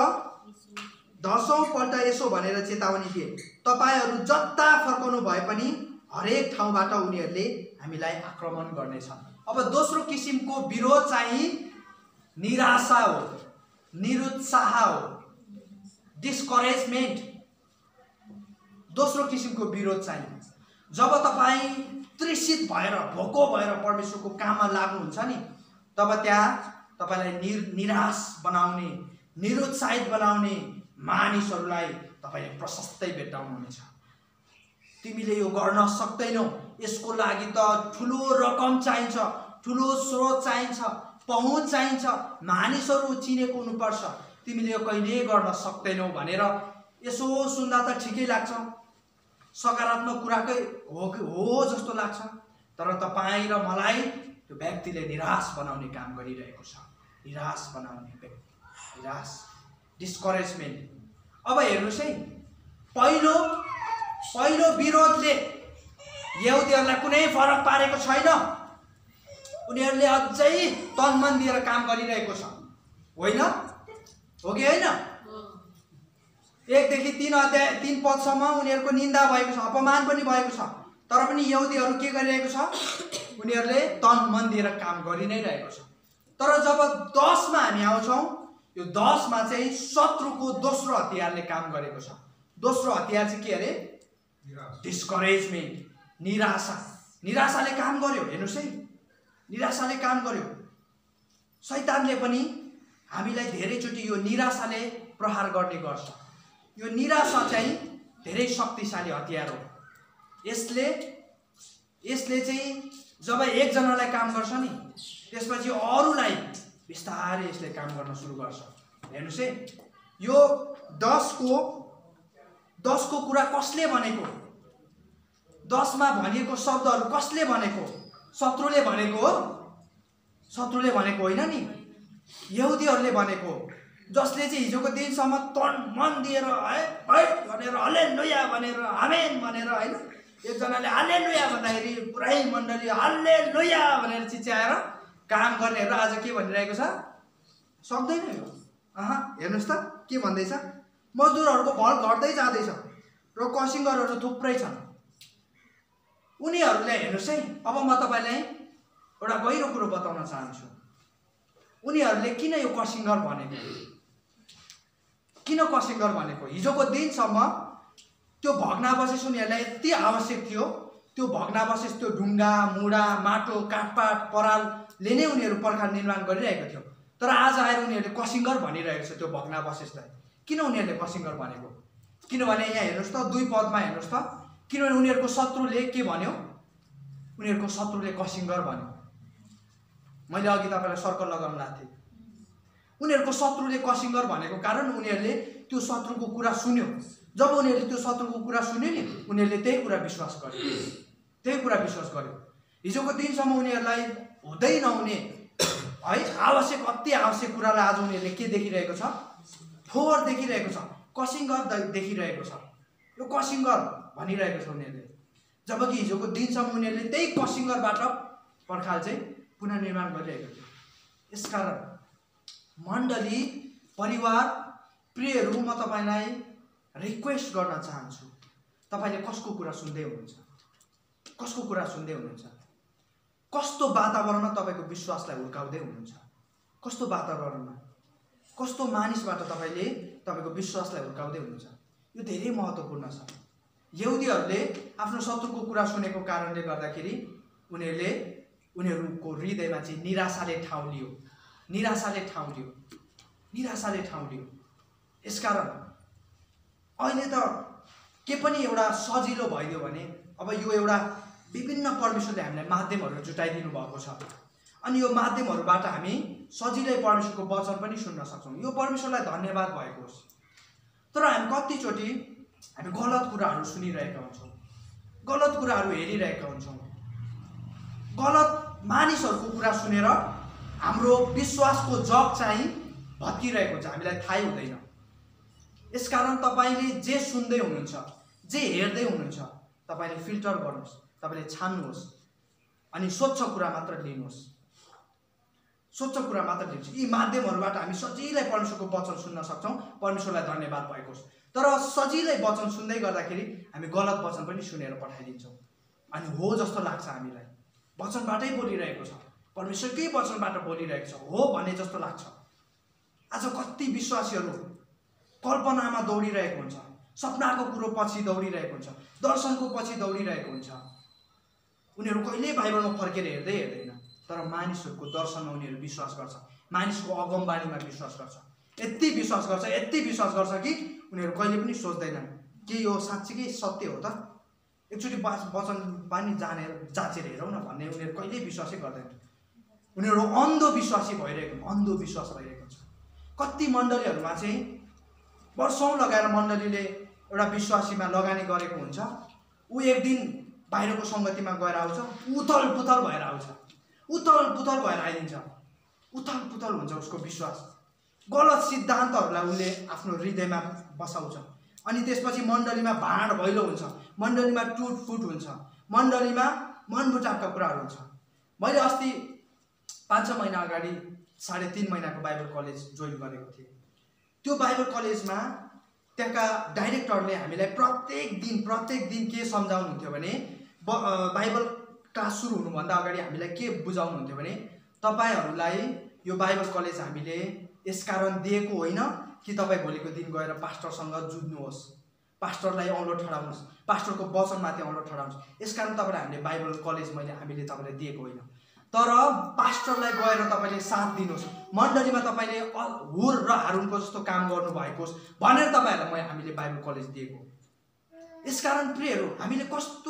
पल्ट यसो भनेर चेतावनी दिए, तपाईहरू जता फर्कनु भए पनि हरेक ठाउँबाट उनीहरूले हामीलाई आक्रमण गर्नेछन्। अब दोस्रो किसिमको विरोध चाहिँ निराशा हो, निरुत्साह हो, डिस्करेजमेन्ट। दोस्रो किसिमको विरोध चाहिँ जब तपाईँ तृषित भएर भोको भएर परमेश्वरको काममा लाग्नुहुन्छ नि, तब त्यहाँ तपाईलाई निराश बनाउने, निरुत्साहित बनाउने मानिसहरूलाई तपाईले प्रशस्तै भेट्टाउनुहुनेछ। तिमीले यो गर्न सक्दैनौ, यसको लागि त ठुलो रकम चाहिन्छ, ठुलो स्रोत चाहिन्छ, पहुँच चाहिन्छ, मानिसहरू चिनेको हुनुपर्छ, तिमीले यो कहिले गर्न सक्दैनौ भनेर यसो सुन्दा त ठिकै लाग्छ, सकारात्मक कुराकै हो जस्तो लाग्छ। तर तपाईँ र मलाई त्यो व्यक्तिले निराश बनाउने काम गरिरहेको छ, निराश बनाउने व्यक्ति, निराश, डिस्करेजमेन्ट। अब हेर्नुहोस् है, पहिलो विरोधले यहुदीहरूलाई कुनै फरक पारेको छैन। उनीहरूले अझै तनमन दिएर काम गरिरहेको छ, होइन हो कि होइन? 1 देखि 3 पदसम्म उनीहरूको निन्दा भएको छ, अपमान पनि भएको छ, तर पनि यहुदीहरू के गरिरहेको छ? उनीहरूले तनमन दिएर काम गरि नै रहेको छ। तर जब 10 मा हामी आउँछौँ, यो 10 मा चाहिँ शत्रुको दोस्रो हतियारले काम गरेको छ। दोस्रो हतियार चाहिँ के अरे? डिस्करेजमेन्ट, निराशा। निराशाले काम गर्यो। हेर्नुहोस् है, निराशाले काम गर्यो। शैतानले पनि हामीलाई धेरैचोटि यो निराशाले प्रहार गर्ने गर्छ। यो निराशा चाहिँ धेरै शक्तिशाली हतियार हो। यसले चाहिँ जब एकजनालाई काम गर्छ नि, त्यसपछि अरूलाई बिस्तारै यसले काम गर्न सुरु गर्छ। हेर्नुहोस् है, यो 10 को कुरा कसले भनेको? 10 मा भनिएको शब्दहरू कसले भनेको? शत्रुले भनेको हो? शत्रुले भनेको होइन नि, यहुदीहरूले भनेको, जसले चाहिँ हिजोको दिनसम्म तन मन दिएर है भनेर हालेलुया भनेर आमेन भनेर, होइन, एकजनाले हालेलुया भन्दाखेरि पुरै मण्डली हालेलुया भनेर चिच्याएर काम गर्नेहरू आज के भनिरहेको छ? सक्दैन यो। हेर्नुहोस् त के भन्दैछ? मजदुरहरूको भल घट्दै जाँदैछ र कसिङ्गरहरू थुप्रै छन्। उनीहरूले हेर्नुहोस् है, अब म तपाईलाई एउटा गहिरो कुरो बताउन चाहन्छु। उनीहरूले किन यो कसिङ्गर भनेको? किन कसिङ्गर भनेको? हिजोको दिनसम्म त्यो भग्नावशेष उनीहरूलाई यति आवश्यक थियो। त्यो भग्नावशेष, त्यो ढुङ्गा, मुढा, माटो, काठपात, परालले नै उनीहरू पर्खाल निर्माण गरिरहेको थियो। तर आज आएर उनीहरूले कसिङ्गर भनिरहेको छ त्यो भग्नावशेषलाई। किन उनीहरूले कसिङ्गर भनेको? किनभने यहाँ हेर्नुहोस् त, 2 पदमा हेर्नुहोस् त, किनभने उनीहरूको शत्रुले के भन्यो? उनीहरूको शत्रुले कसिङ्गर भन्यो। मैले अघि तपाईँलाई सर्कल लगाउन लाग्थेँ। उनीहरूको शत्रुले कसिङ्गर भनेको कारण उनीहरूले त्यो शत्रुको कुरा सुन्यो। जब उनीहरूले त्यो शत्रुको कुरा सुन्यो नि, उनीहरूले त्यही कुरा विश्वास गर्यो। हिजोको दिनसम्म उनीहरूलाई हुँदै नहुने है आवश्यक, अति आवश्यक कुरालाई आज उनीहरूले के देखिरहेको छ? फोहोर देखिरहेको छ, कसिङ्गर देखिरहेको छ। यो कसिङ्गर भनिरहेको छ उनीहरूले। जबकि हिजोको दिनसम्म उनीहरूले त्यही कसिङ्गरबाट पर्खाल चाहिँ पुनर्निर्माण गरिरहेको थियो। यसकारण मण्डली, परिवार, प्रियहरू, म तपाईलाई रिक्वेस्ट गर्न चाहन्छु, तपाईले कसको कुरा सुन्दै हुनुहुन्छ? कसको कुरा सुन्दै हुनुहुन्छ? कस्तो वातावरणमा तपाईको विश्वासलाई हुर्काउँदै हुनुहुन्छ? कस्तो वातावरणमा, कस्तो मानिसबाट तपाईले तपाईको विश्वासलाई हुर्काउँदै हुनुहुन्छ? यो धेरै महत्त्वपूर्ण छ। यहुदीहरूले आफ्नो शत्रुको कुरा सुनेको कारणले गर्दाखेरि उनीहरूको हृदयमा चाहिँ निराशाले ठाउँ लियो। यसकारण अहिले त के पनि एउटा सजिलो भइदियो भने, अब यो एउटा विभिन्न परमेश्वरले हामीलाई माध्यमहरू जुटाइदिनु भएको छ, अनि यो माध्यमहरूबाट हामी सजिलै परमेश्वरको वचन पनि सुन्न सक्छौँ। यो परमेश्वरलाई धन्यवाद भएको होस्। तर हामी कतिचोटि हामी गलत कुराहरू सुनिरहेका हुन्छौँ, गलत कुराहरू हेरिरहेका हुन्छौँ, गलत मानिसहरूको कुरा सुनेर हाम्रो विश्वासको जग चाहिँ भत्किरहेको हुन्छ, हामीलाई थाहै हुँदैन। यसकारण तपाईले जे सुन्दै हुनुहुन्छ, जे हेर्दै हुनुहुन्छ, तपाईले फिल्टर गर्नुहोस्, तपाईले छान्नुहोस् अनि स्वच्छ कुरा मात्र लिनुहोस्, स्वच्छ कुरा मात्र लिनुहोस्। यी माध्यमहरूबाट हामी सजिलै परमेश्वरको वचन सुन्न सक्छौँ। परमेश्वरलाई धन्यवाद भएको होस्। तर सजिलै वचन सुन्दै गर्दाखेरि हामी गलत वचन पनि सुनेर पठाइदिन्छौँ अनि हो जस्तो लाग्छ, हामीलाई वचनबाटै बोलिरहेको छ, परमेश्वरकै वचनबाट बोलिरहेको छ हो भन्ने जस्तो लाग्छ। आज कति विश्वासीहरू कल्पनामा दौडिरहेको हुन्छ, सपनाको कुरो पछि दौडिरहेको हुन्छ, दर्शनको पछि दौडिरहेको हुन्छ। उनीहरू कहिल्यै बाइबलमा फर्केर हेर्दैन, तर मानिसहरूको दर्शनमा उनीहरू विश्वास गर्छ, मानिसको अगमबाणीमा विश्वास गर्छ। यति विश्वास गर्छ कि उनीहरू कहिले पनि सोच्दैनन् कि यो साँच्चीकै सत्य हो त, एकचोटि वचन बानी जाँचेर हेरौँ न भन्ने उनीहरू कहिल्यै विश्वासै गर्दैन। उनीहरू अन्धविश्वासी विश्वास भइरहेको हुन्छ। कति मण्डलीहरूमा चाहिँ वर्षौँ लगाएर मण्डलीले एउटा विश्वासीमा लगानी गरेको हुन्छ, ऊ एक दिन बाहिरको सङ्गतिमा गएर आउँछ, उथल पुथल भएर आइदिन्छ, उथल हुन्छ उसको विश्वास। गलत सिद्धान्तहरूलाई उसले आफ्नो हृदयमा बसाउँछ अनि त्यसपछि मण्डलीमा भाँड भैलो हुन्छ, मण्डलीमा टुटफुट हुन्छ, मण्डलीमा मनमुटावका कुराहरू हुन्छ। मैले अस्ति 5-6 महिना अगाडि 3.5 महिनाको बाइबल कलेज जोइन गरेको थिएँ। त्यो बाइबल कलेजमा त्यहाँका डाइरेक्टरले हामीलाई प्रत्येक दिन के सम्झाउनुहुन्थ्यो भने, बाइबल क्लास सुरु हुनुभन्दा अगाडि हामीलाई के बुझाउनुहुन्थ्यो भने, तपाईहरूलाई यो बाइबल कलेज हामीले यसकारण दिएको होइन कि तपाईँ भोलिको दिन गएर पास्टरसँग जुझ्नुहोस्, पास्टरलाई औँलो ठडाउनुहोस्, पास्टरको वचनमाथि औँलो ठडाउनुहोस्, यसकारण तपाईँलाई हामीले बाइबल कलेज हामीले तपाईँलाई दिएको होइन, तर पास्टरलाई गएर तपाईँले साथ दिनुहोस्, मण्डलीमा तपाईँले हुर र हारुनको जस्तो काम गर्नुभएको होस् भनेर तपाईँहरूलाई हामीले बाइबल कलेज दिएको। यसकारण प्रियहरू, हामीले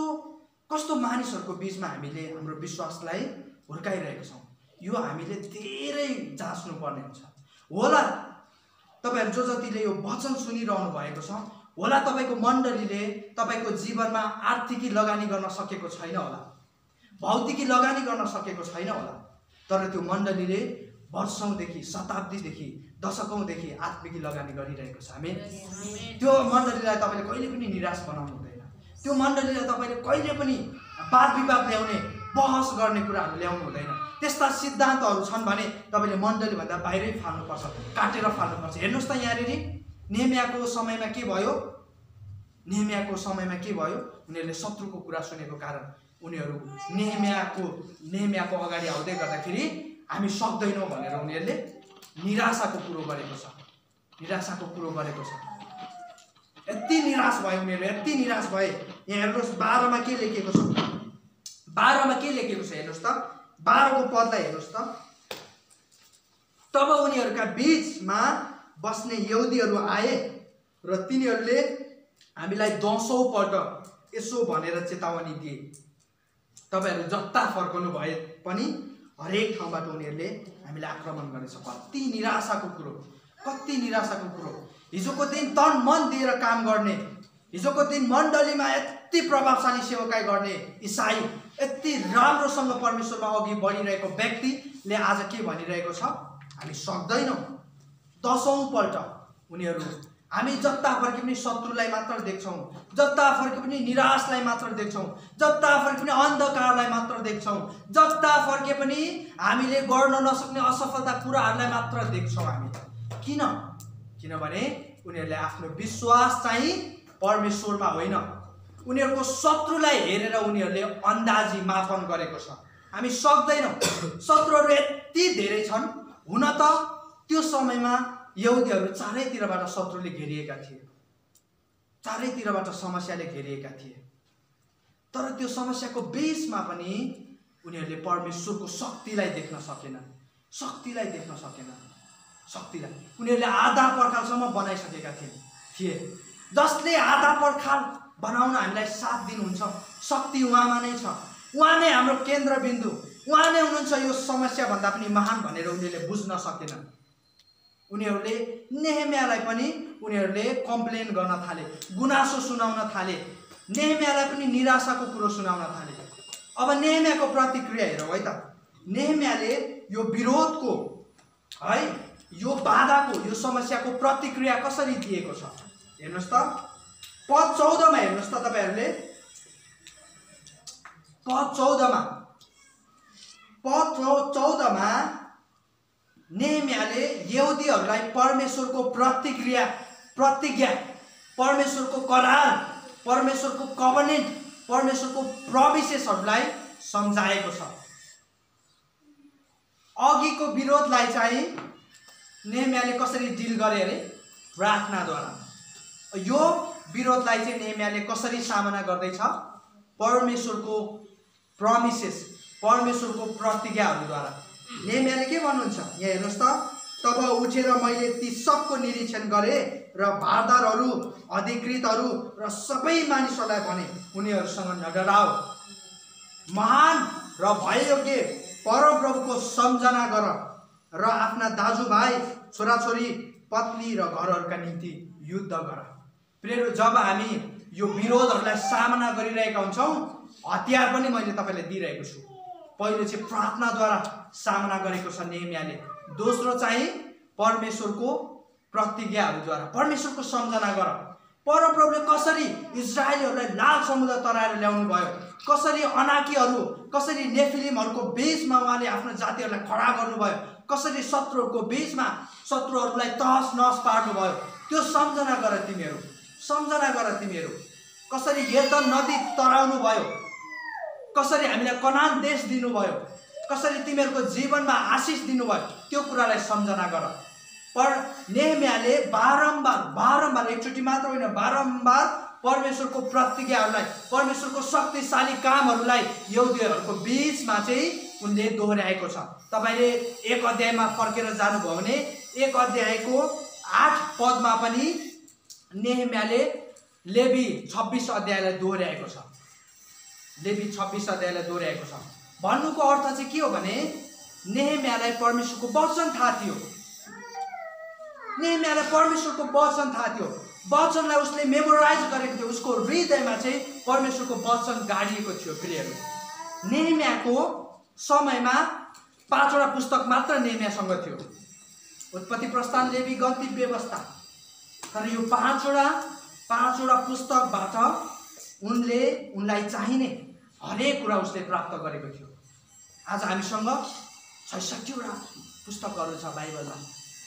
कस्तो मानिसहरूको बिचमा हामीले हाम्रो विश्वासलाई हुर्काइरहेको छौँ, यो हामीले धेरै जाँच्नुपर्ने हुन्छ। होला तपाईहरु जो जतिले यो वचन सुनिरहनु भएको छ, होला तपाईको मण्डलीले तपाईको जीवनमा आर्थिकी लगानी गर्न सकेको छैन होला, भौतिकी लगानी गर्न सकेको छैन होला, तर त्यो मण्डलीले वर्षौंदेखि, शताब्दीदेखि, दशकौंदेखि आत्मिकी लगानी गरिरहेको छ। आमेन। त्यो मण्डलीलाई तपाईले कहिले पनि निराश बनाउनु हुँदैन। त्यो मण्डलीलाई तपाईले कहिले पनि वाद विवाद ल्याउने, बहस गर्ने कुराहरु ल्याउनु हुँदैन। त्यस्ता सिद्धान्तहरु छन् भने तपाईले मण्डली भन्दा बाहिरै फाल्नुपर्छ, काटेर फाल्नुपर्छ। हेर्नुस् त यहाँनेरि नेहेमियाको समयमा के भयो? नेहेमियाको समयमा के भयो? उनीहरुले शत्रुको कुरा सुनेको कारण उनीहरु नेहेमियाको अगाडि आउँदै गर्दाखेरि हामी सक्दैनौं भनेर उनीहरुले निराशाको कुरो गरेको छ। निराशाको कुरो गरेको छ। यति निराश भए उनीहरु, यति निराश भए। यहाँ हेर्नुस् 12 मा के लेखेको छ? 12 मा के लेखेको छ हेर्नुस् त, 12 को पदलाई हेर्नुस् त। तब उनीहरुका बीचमा बस्ने यहुदीहरु आए र तिनीहरुले हामीलाई 10औं पल्ट यसो भनेर चेतावनी दिए, तपाईहरु जत्ता फर्कनु भए पनि हरेक ठाउँबाट उनीहरुले हामीलाई आक्रमण गरेछ। कति निराशाको कुरो, कति निराशाको कुरो। हिजोको दिन तन मन दिएर काम गर्ने, हिजोको दिन मण्डलीमा यति प्रभावशाली सेवकाई गर्ने ईसाई, यति राम्रोसँग परमेश्वरमा अघि बढिरहेको व्यक्तिले आज के भनिरहेको छ? हामी सक्दैनौं। 10औं पल्ट उनीहरु हामी जत्ता फर्के पनि शत्रुलाई मात्र देख्छौं, जत्ता फर्के पनि निराशलाई मात्र देख्छौं, जत्ता फर्के पनि अन्धकारलाई मात्र देख्छौं, जत्ता फर्के पनि हामीले गर्न नसक्ने असफलता कुराहरुलाई मात्र देख्छौं हामी। किन? किनभने उनीहरुले आफ्नो विश्वास चाहिँ परमेश्वरमा होइन, उनीहरुको शत्रुलाई हेरेर उनीहरुले अन्दाजी मापन गरेको छ। हामी सक्दैनौं। शत्रुहरु यति धेरै छन्। हुन त त्यो समयमा यहुदीहरु चारैतिरबाट शत्रुले घेरिएका थिए, चारैतिरबाट समस्याले घेरिएका थिए। तर त्यो समस्याको बीचमा पनि उनीहरुले परमेश्वरको शक्तिलाई देख्न सकेनन्, शक्तिलाई देख्न सकेनन्, शक्तिलाई। उनीहरुले आधा पर्खालसम्म बनाइसकेका थिए, जसले आधा पर्खाल बनाउन हामीलाई साथ दिनुहुन्छ। शक्ति उहाँमा नै छ, उहाँ नै हाम्रो केन्द्रबिन्दु, उहाँ नै हुनुहुन्छ यो समस्या भन्दा पनि महान भनेर उनीहरुले बुझ्न सकेनन्। उनीहरुले नेहेमियालाई पनि उनीहरुले कम्प्लेन गर्न थाले, गुनासो सुनाउन थाले, नेहेमियालाई पनि निराशाको कुरो सुनाउन थाले। अब नेहेमियाको प्रतिक्रिया हेरौँ है त। नेहेमियाले यो विरोधको है यो बाधाको, यो समस्याको प्रतिक्रिया कसरी दिएको छ हेर्नुस् त। पद 14 मा हेर्नुस् त तपाईहरुले, पद 14 मा नेहेमियाले यहुदीहरूलाई परमेश्वरको प्रतिज्ञा, परमेश्वरको करार, परमेश्वरको कभनेन्ट, परमेश्वरको प्रोमिसेसहरूलाई सम्झाएको छ। अघिको विरोधलाई चाहिँ नेहेमियाले कसरी डिल गरे अरे? प्रार्थनाद्वारा। यो विरोधलाई चाहिँ नेहेमियाले कसरी सामना गर्दैछ? परमेश्वरको प्रोमिसेस, परमेश्वरको प्रतिज्ञाहरूद्वारा। नेहेमियाले के भन्नुहुन्छ यहाँ हेर्नुस् त। तब उठेर मैले ती सबको निरीक्षण गरे र भारदारहरू, अधिकृतहरू र सबै मानिसहरूलाई भने, उनीहरूसँग नडराओ, महान र भययोग्य परमप्रभुको सम्झना गर र आफ्ना दाजुभाइ, छोराछोरी, पत्नी र घरहरूका निम्ति युद्ध गर। प्रियहरू, जब हामी यो विरोधहरूलाई सामना गरिरहेका हुन्छौँ, हतियार पनि मैले तपाईलाई दिइरहेको छु। पहिलो चाहिँ प्रार्थनाद्वारा सामना गरेको छ नेहेमियाले, दोस्रो चाहिँ परमेश्वरको प्रतिज्ञाहरूद्वारा। परमेश्वरको सम्झना गर। परमप्रभुले कसरी इजरायलीहरूलाई लाल समुद्र तराएर ल्याउनु भयो, कसरी अनाकीहरू, कसरी नेफिलिमहरूको बीचमा उहाँले आफ्नो जातिहरूलाई खडा गर्नुभयो, कसरी शत्रुहरूको बीचमा शत्रुहरूलाई तहस नहस पार्नुभयो, त्यो सम्झना गर तिमीहरू, सम्झना गर तिमीहरू। कसरी यर्दन नदी तराउनु भयो, कसरी हामीलाई कनान देश दिनुभयो, कसरी तिमीहरूको जीवनमा आशिष दिनुभयो, त्यो कुरालाई सम्झना गर। पर नेहेमियाले बारम्बार एकचोटि मात्र होइन, बारम्बार परमेश्वरको प्रतिज्ञाहरूलाई, परमेश्वरको शक्तिशाली कामहरूलाई यहुदीहरूको बीचमा चाहिँ उनले दोहोऱ्याएको छ। तपाईले 1 अध्यायमा फर्केर जानुभयो भने 1 अध्यायको 8 पदमा पनि नेहेमियाले लेवी 26 अध्यायलाई दोहोऱ्याएको छ। लेवी 26 अध्यायलाई दोहोऱ्याएको छ। भन्नुको अर्थ चाहिँ के हो भने नेहेमियालाई परमेश्वरको वचन थाहा थियो। नेहेमियालाई परमेश्वरको वचन थाहा थियो। वचनलाई उसले मेमोराइज गरेको थियो। उसको हृदयमा चाहिँ परमेश्वरको वचन गाडिएको थियो। प्रियहरू, नेहेमियाको समयमा 5वटा पुस्तक मात्र नेहेमियासँग थियो, उत्पत्ति, प्रस्थान, लेवी, गन्ती, व्यवस्था। तर यो 5वटा पुस्तकबाट उनलाई चाहिने हरेक कुरा उसले प्राप्त गरेको थियो। आज हामीसँग 66वटा पुस्तकहरू छ बाइबलमा,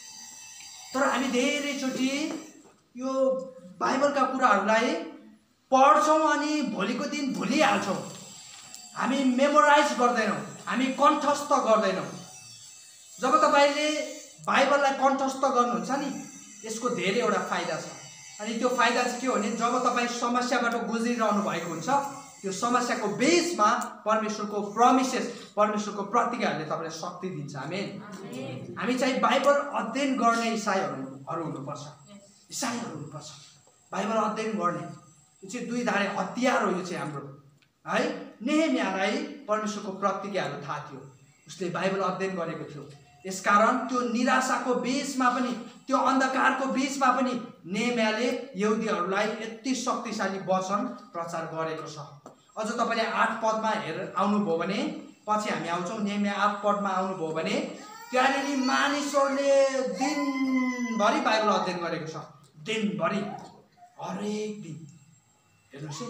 तर हामी धेरैचोटि यो बाइबलका कुराहरूलाई पढ्छौँ अनि भोलिको दिन भुलिहाल्छौँ। हामी मेमोराइज गर्दैनौँ, हामी कण्ठस्थ गर्दैनौँ। जब तपाईँले बाइबललाई कण्ठस्थ गर्नुहुन्छ नि, यसको धेरैवटा फाइदा छ। अनि त्यो फाइदा चाहिँ के हो भने जब तपाईँ समस्याबाट गुज्रिरहनु भएको हुन्छ, त्यो समस्याको बेसमा परमेश्वरको प्रोमिसेस, परमेश्वरको प्रतिज्ञाहरूले तपाईँलाई शक्ति दिन्छ। आमेन। हामी चाहिँ बाइबल अध्ययन गर्ने इसाईहरू हुनुपर्छ, इसाईहरू हुनुपर्छ। बाइबल अध्ययन गर्ने यो चाहिँ 2 धारे हतियार हो। यो चाहिँ हाम्रो है। नेहेमियालाई परमेश्वरको प्रतिज्ञाहरू थाहा थियो, उसले बाइबल अध्ययन गरेको थियो। यसकारण त्यो निराशाको बीचमा पनि, त्यो अन्धकारको बीचमा पनि नेहेमियाले यहुदीहरूलाई यति शक्तिशाली वचन प्रचार गरेको छ। अझ तपाईँले 8 पदमा आउनुभयो भने, पछि हामी आउँछौँ, नेहेमिया 8 पदमा आउनुभयो भने त्यहाँनिर मानिसहरूले दिनभरि बाइबल अध्ययन गरेको छ। दिनभरि, हरेक दिन। हेर्नुहोस् है,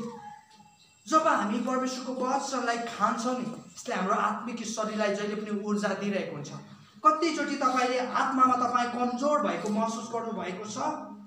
जब हामी परमेश्वरको वचनलाई खान्छौँ नि, यसले हाम्रो आत्मिक शरीरलाई जहिले पनि ऊर्जा दिइरहेको हुन्छ। कतिचोटि तपाईँले आत्मामा तपाईँ कमजोर भएको महसुस गर्नुभएको छ?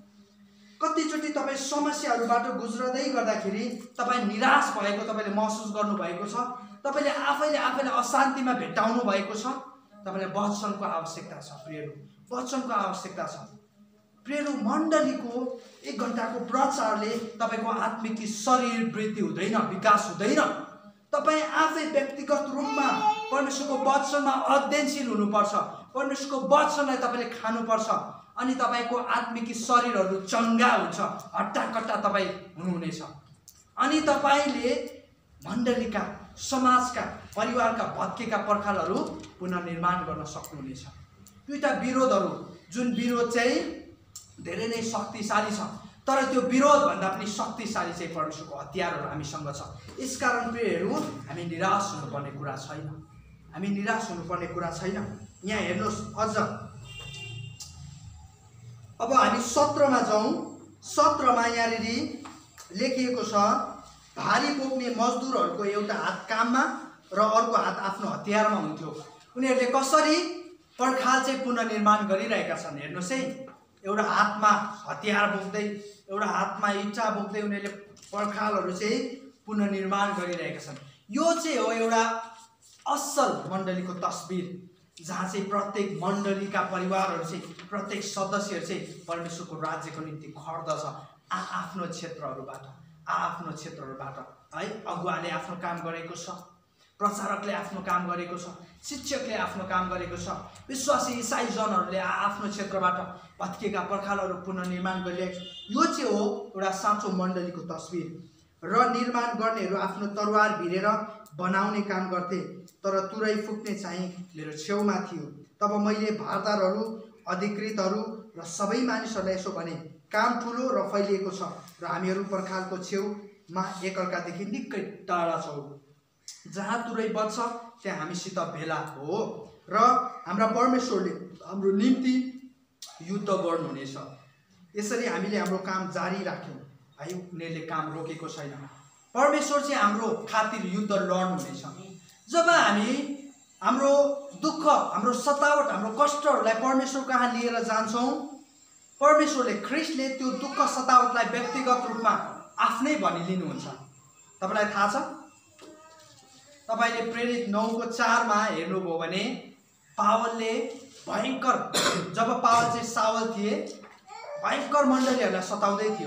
कतिचोटि तपाईँ समस्याहरूबाट गुज्रदै गर्दाखेरि तपाईँ निराश भएको तपाईँले महसुस गर्नुभएको छ? तपाईँले आफैले अशान्तिमा भेट्टाउनु भएको छ? तपाईँलाई वचनको आवश्यकता छ प्रियहरू, वचनको आवश्यकता छ। प्रियहरू, मण्डलीको 1 घण्टाको प्रचारले तपाईँको आत्मिक शरीर वृद्धि हुँदैन, विकास हुँदैन। तपाईँ आफै व्यक्तिगत रूपमा परमेश्वरको वचनमा अध्ययनशील हुनुपर्छ। परमेश्वरको वचनलाई तपाईँले खानुपर्छ, अनि तपाईँको आत्मिक शरीरहरू चङ्गा हुन्छ, हट्टाकट्टा तपाईँ हुनुहुनेछ। अनि तपाईँले मण्डलीका, समाजका, परिवारका भत्केका पर्खालहरू पुनर्निर्माण गर्न सक्नुहुनेछ। 2टा विरोधहरू, जुन विरोध चाहिँ धेरै नै शक्तिशाली छ, तर त्यो विरोधभन्दा पनि शक्तिशाली चाहिँ परमेश्वरको हतियारहरू हामीसँग छ। यसकारण प्रियहरू, हामी निराश हुनुपर्ने कुरा छैन, हामी निराश हुनुपर्ने कुरा छैन। यहाँ हेर्नुहोस्, अझ अब हामी 17 मा जाउँ। 17 मा यहाँनेरि लेखिएको छ, भारी बोक्ने मजदुरहरूको एउटा हात काममा र अर्को हात आफ्नो हतियारमा हुन्थ्यो। उनीहरूले कसरी पर्खाल चाहिँ पुनर्निर्माण गरिरहेका छन् हेर्नुहोस् है। एउटा हातमा हतियार बोक्दै, एउटा हातमा इँटा बोक्दै उनीहरूले पर्खालहरू चाहिँ पुनर्निर्माण गरिरहेका छन्। यो चाहिँ हो एउटा असल मण्डलीको तस्बिर, जहाँ चाहिँ प्रत्येक मण्डलीका परिवारहरू चाहिँ, प्रत्येक सदस्यहरू चाहिँ परमेश्वरको राज्यको निम्ति खट्दछ आफ्नो क्षेत्रहरूबाट, आफ्नो क्षेत्रहरूबाट है। अगुवाले आफ्नो काम गरेको छ, प्रचारकले आफ्नो काम गरेको छ, शिक्षकले आफ्नो काम गरेको छ, विश्वासी इसाई जनहरूले आफ्नो क्षेत्रबाट भत्किएका पर्खालहरू पुनर्निर्माण गरिरहेको छ। यो चाहिँ हो एउटा साँचो मण्डलीको तस्बिर। र निर्माण गर्नेहरू आफ्नो तरवार भिरेर बनाउने काम गर्थे, तर तुरै फुक्ने चाहिँ मेरो छेउमा थियो। तब मैले भारदारहरू, अधिकृतहरू र सबै मानिसहरूलाई यसो भने, काम ठुलो र फैलिएको छ र हामीहरू पर्खालको छेउमा एकअर्कादेखि निकै टाढा छौँ। जहाँ तुरै बज्छ त्यहाँ हामीसित भेला हो र हाम्रा परमेश्वरले हाम्रो निम्ति युद्ध गर्नुहुनेछ। यसरी हामीले हाम्रो काम जारी राख्यौँ है। उनीहरूले काम रोकेको छैन। परमेश्वर चाहिँ हाम्रो खातिर युद्ध लड्नुहुनेछ। जब हामी हाम्रो दुःख, हाम्रो सतावट, हाम्रो कष्टहरूलाई परमेश्वर कहाँ लिएर जान्छौँ, परमेश्वरले, ख्रिस्टले त्यो दुःख सतावटलाई व्यक्तिगत रूपमा आफ्नै भनिलिनुहुन्छ। तपाईँलाई थाहा छ, तपाईँले प्रेरित 9:4 मा हेर्नुभयो भने पावलले भयङ्कर, जब पावल चाहिँ सावल थिए, भयङ्कर मण्डलीहरूलाई सताउँदै थियो।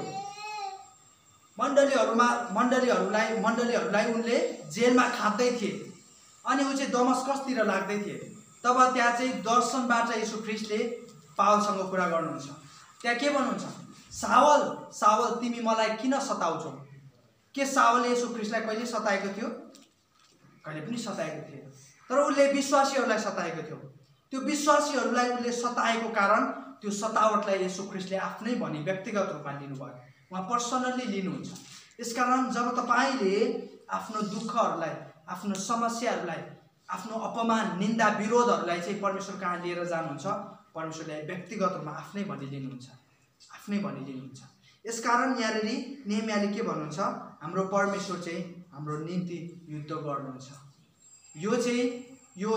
मण्डलीहरूलाई उनले जेलमा खाँदै थिए। अनि ऊ चाहिँ दमस्कसतिर लाग्दै थिए। तब त्यहाँ चाहिँ दर्शनबाट यीशु ख्रिस्टले पावलसँग कुरा गर्नुहुन्छ। त्यहाँ के भन्नुहुन्छ, सावल सावल तिमी मलाई किन सताउँछौ? के सावलले यीशु ख्रिस्टलाई कहिले सताएको थियो? कहिले पनि सताएको थिएन। तर उसले विश्वासीहरूलाई सताएको थियो। त्यो विश्वासीहरूलाई उसले सताएको कारण त्यो सतावटलाई यीशु ख्रिस्टले आफ्नै भनी व्यक्तिगत रूपमा लिनुभयो। उहाँ पर्सनल्ली लिनुहुन्छ। यसकारण जब तपाईँले आफ्नो दुःखहरूलाई, आफ्नो समस्याहरूलाई, आफ्नो अपमान, निन्दा, विरोधहरूलाई चाहिँ परमेश्वर कहाँ लिएर जानुहुन्छ, परमेश्वरले व्यक्तिगत रूपमा आफ्नै भनी लिनुहुन्छ, आफ्नै भनी लिनुहुन्छ। यसकारण यहाँनिर नेहमियाले के भन्नुहुन्छ, हाम्रो परमेश्वर चाहिँ हाम्रो निम्ति युद्ध गर्नुहुन्छ। यो चाहिँ यो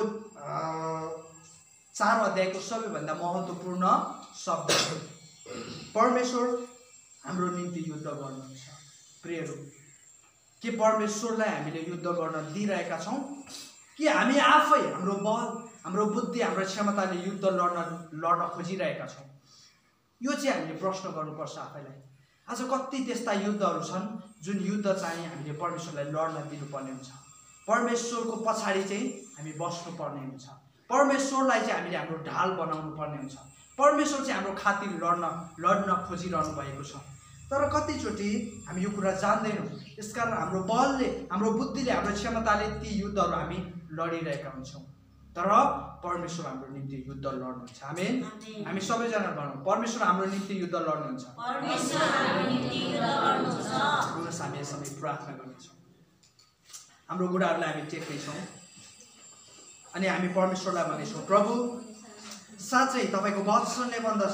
4 अध्यायको सबैभन्दा महत्त्वपूर्ण शब्द हो। परमेश्वर हाम्रो निम्ति युद्ध गर्नुहुन्छ। प्रियहरू, के परमेश्वरलाई हामीले युद्ध गर्न दिइरहेका छौँ कि हामी आफै हाम्रो बल, हाम्रो बुद्धि, हाम्रो क्षमताले युद्ध लड्न खोजिरहेका छौँ? यो चाहिँ हामीले प्रश्न गर्नुपर्छ आफैलाई। आज कति त्यस्ता युद्धहरू छन् जुन युद्ध चाहिँ हामीले परमेश्वरलाई लड्न दिनुपर्ने हुन्छ। परमेश्वरको पछाडि चाहिँ हामी बस्नुपर्ने हुन्छ। परमेश्वरलाई चाहिँ हामीले हाम्रो ढाल बनाउनु पर्ने हुन्छ। परमेश्वर चाहिँ हाम्रो खातिर लड्न खोजिरहनु भएको छ। तर कतिचोटि हामी यो कुरा जान्दैनौँ। यसकारण हाम्रो बलले, हाम्रो बुद्धिले, हाम्रो क्षमताले ती युद्धहरू हामी लडिरहेका हुन्छौँ। तर परमेश्वर हाम्रो निम्ति युद्ध लड्नुहुन्छ। आमेन। हामी सबैजना भनौँ, परमेश्वर हाम्रो निम्ति युद्ध लड्नुहुन्छ। परमेश्वर हाम्रो निम्ति युद्ध लड्नुहुन्छ। हामी यसमै प्रार्थना गर्नेछौँ। हाम्रो गुडाहरूलाई हामी टेक्नेछौँ अनि हामी परमेश्वरलाई भनेछौँ, प्रभु साँच्चै तपाईँको वचनले भन्दछ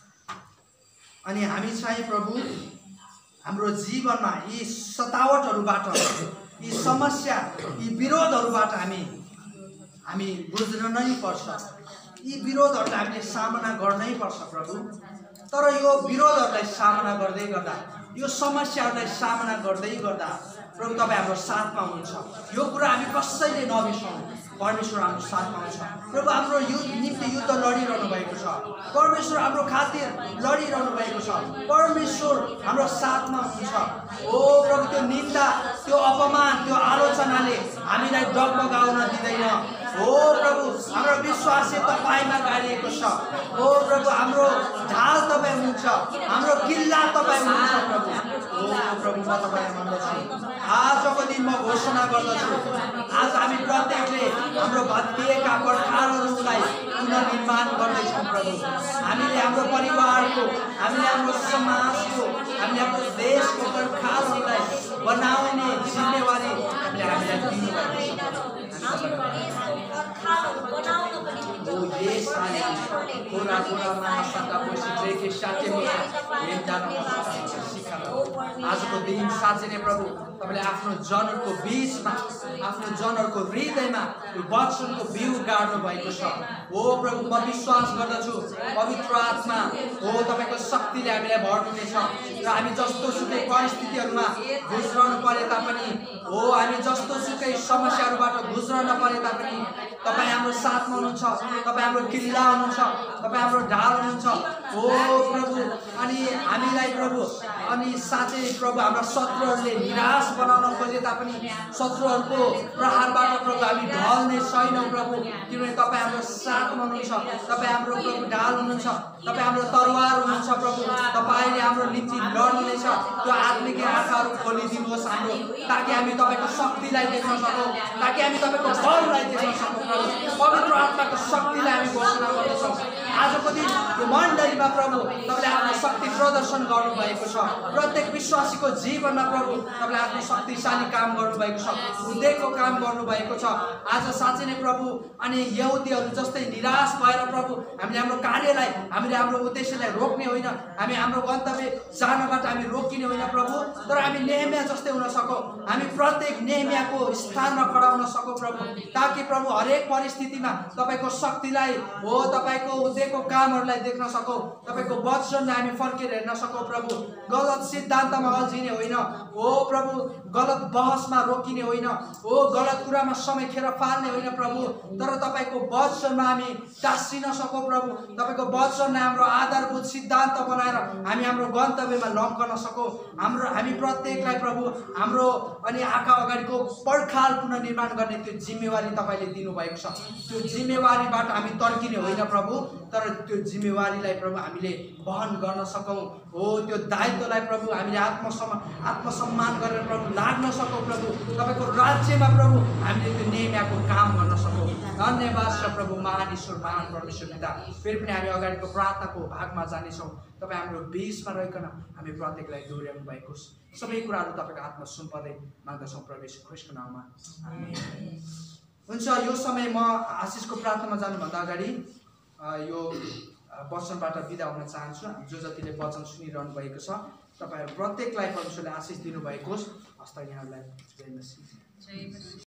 अनि हामी चाहिँ प्रभु हाम्रो जीवनमा यी सतावटहरूबाट, यी समस्या, यी विरोधहरूबाट हामी बुझ्न नै पर्छ। यी विरोधहरूलाई हामीले सामना गर्नै पर्छ प्रभु। तर यो विरोधहरूलाई सामना गर्दै गर्दा, यो समस्याहरूलाई सामना गर्दै गर्दा प्रभु तपाईँ हाम्रो साथमा हुनुहुन्छ। यो कुरा हामी कसैले नबिर्सौँ। परमेश्वर हाम्रो साथमा हुन्छ। प्रभु हाम्रो निम्ति युद्ध लडिरहनु भएको छ। परमेश्वर हाम्रो खातिर लडिरहनु भएको छ। परमेश्वर हाम्रो साथमा हुन्छ। ओ प्रभु, त्यो निन्दा, त्यो अपमान, त्यो आलोचनाले हामीलाई डगमगाउन दिँदैन। ओ प्रभु, हाम्रो विश्वास तपाईँमा गाडिएको छ। ओ प्रभु, हाम्रो ढाल तपाईँ हुनुहुन्छ, हाम्रो किल्ला तपाईँ हुनुहुन्छ प्रभु। ओ प्रभु, म तपाईँलाई भन्दछु, आजको दिन म घोषणा गर्दछु, आज हामी प्रत्येकले हाम्रो भत्किएका पर्खालहरूलाई पुनर्निर्माण गर्दैछौँ प्रभु। हामीले हाम्रो परिवारको, हामीले हाम्रो समाजको, हामीले हाम्रो देशको पर्खालहरूलाई बनाउने जिम्मेवारी हामीलाई दिनुभएको छ। पूरा पूरा मानसता पोसी जेके साथे मुसा लेन्दान सिकाला आजको दिन साँच्चै नै प्रभु तपाईले आफ्नो जनहरूको बीचमा आफ्नो जनहरूको हृदयमा यो वचनको बिउ गाड्नु भएको छ। ओ प्रभु म विश्वास गर्दछु पवित्र आत्मा हो तपाईको शक्तिले हामीलाई भर्नुहुनेछ र हामी जस्तो सुकै परिस्थितिहरुमा गुज्रनु परे तापनि हो हामी जस्तो सुकै समस्याहरुबाट गुज्रन परे तापनि तपाई हाम्रो साथमा हुनुहुन्छ, तपाई हाम्रो किल्ला हुनुहुन्छ, तपाई हाम्रो ढाल हुनुहुन्छ। ओ प्रभु अनि हामीलाई प्रभु अनि साथै प्रभु हाम्रा शत्रुहरूले निराश बनाउन खोजे तापनि शत्रुहरूको प्रहारबाट प्रभु हामी ढल्ने छैनौं प्रभु, किनभने तपाई हाम्रो साथमा हुनुहुन्छ, तपाई हाम्रो प्रभु ढाल हुनुहुन्छ, तपाई हाम्रो तरवार हुनुहुन्छ प्रभु, तपाईले हाम्रो निम्ति लड्नुहुनेछ। त्यो आत्मिक आँखाहरू खोलिदिनुहोस् हाम्रो, ताकि हामी तपाईको शक्तिलाई देख्न सकौं, ताकि हामी तपाईको बललाई देख्न सकौं प्रभु। पवित्र आत्माको शक्तिलाई हामी घोषणा गर्दछौं आजको दिन यो मण्डलीमा प्रभु तपाईले आफ्नो शक्ति प्रदर्शन गर्नुभएको छ। प्रत्येक विश्वासीको जीवनमा प्रभु तपाईले आफ्नो शक्तिशाली काम गर्नुभएको छ, उद्धारको काम गर्नुभएको छ। आज साँच्चै नै प्रभु अनि यहुदीहरू जस्तै निराश भएर प्रभु हामीले हाम्रो कार्यलाई हामीले हाम्रो उद्देश्यलाई रोक्ने होइन, हामी हाम्रो गन्तव्य जानबाट हामी रोकिने होइन प्रभु, तर हामी नेहमिया जस्तै हुन सकौं, हामी प्रत्येक नेहमियाको स्थानमा खडा हुन सकौं प्रभु, ताकि प्रभु हरेक परिस्थितिमा तपाईको शक्तिलाई हो तपाईको उद्धारको कामहरूलाई देख्न सकौं, तपाईको वचनलाई हामी फर्केर हेर्न सकौं प्रभु। गलत सिद्धान्तमा अल्झिने होइन हो प्रभु, गलत बहसमा रोकिने होइन हो, गलत कुरामा समय खेर फाल्ने होइन प्रभु, तर तपाईको वचनमा हामी टाँसिन सकौं प्रभु, तपाईको वचनलाई हाम्रो आधारभूत सिद्धान्त बनाएर हामी हाम्रो गन्तव्यमा लम्कन सकौं। हामी प्रत्येकलाई प्रभु हाम्रो अनि आँखा अगाडिको पर्खाल पुनर्निर्माण गर्ने त्यो जिम्मेवारी तपाईले दिनुभएको छ। त्यो जिम्मेवारीबाट हामी तर्किने होइन प्रभु, तर त्यो जिम्मेवारीलाई प्रभु हामीले वहन गर्न सकौं हो, त्यो दायित्वलाई प्रभु हामीले आत्मसम्मान गरेर प्रभु लाग्न सकौं प्रभु, तपाईको राज्यमा प्रभु हामीले त्यो नेहमियाको काम गर्न सकौं। धन्यवाद छ प्रभु महान ईश्वर महान परमेश्वर पिता। फेरि पनि हामी अगाडिको प्रार्थनाको भागमा जानेछौँ। तपाईँ हाम्रो बीचमा रहिकन हामी प्रत्येकलाई दोहोर्याउनु भएको सबै कुराहरू तपाईको हातमा सुम्पदै माग्दछौँ प्रभु येशू ख्रीष्टको नाममा आमेन। हुन्छ, यो समय म आशिषको प्रार्थनामा जानुभन्दा अगाडि यो वचनबाट बिदा हुन चाहन्छु। जो जतिले वचन सुनिरहनु भएको छ तपाईहरु प्रत्येकलाई परमेश्वरले आशिष दिनुभएको होस्। हस्त यहाँलाई जय मसीह।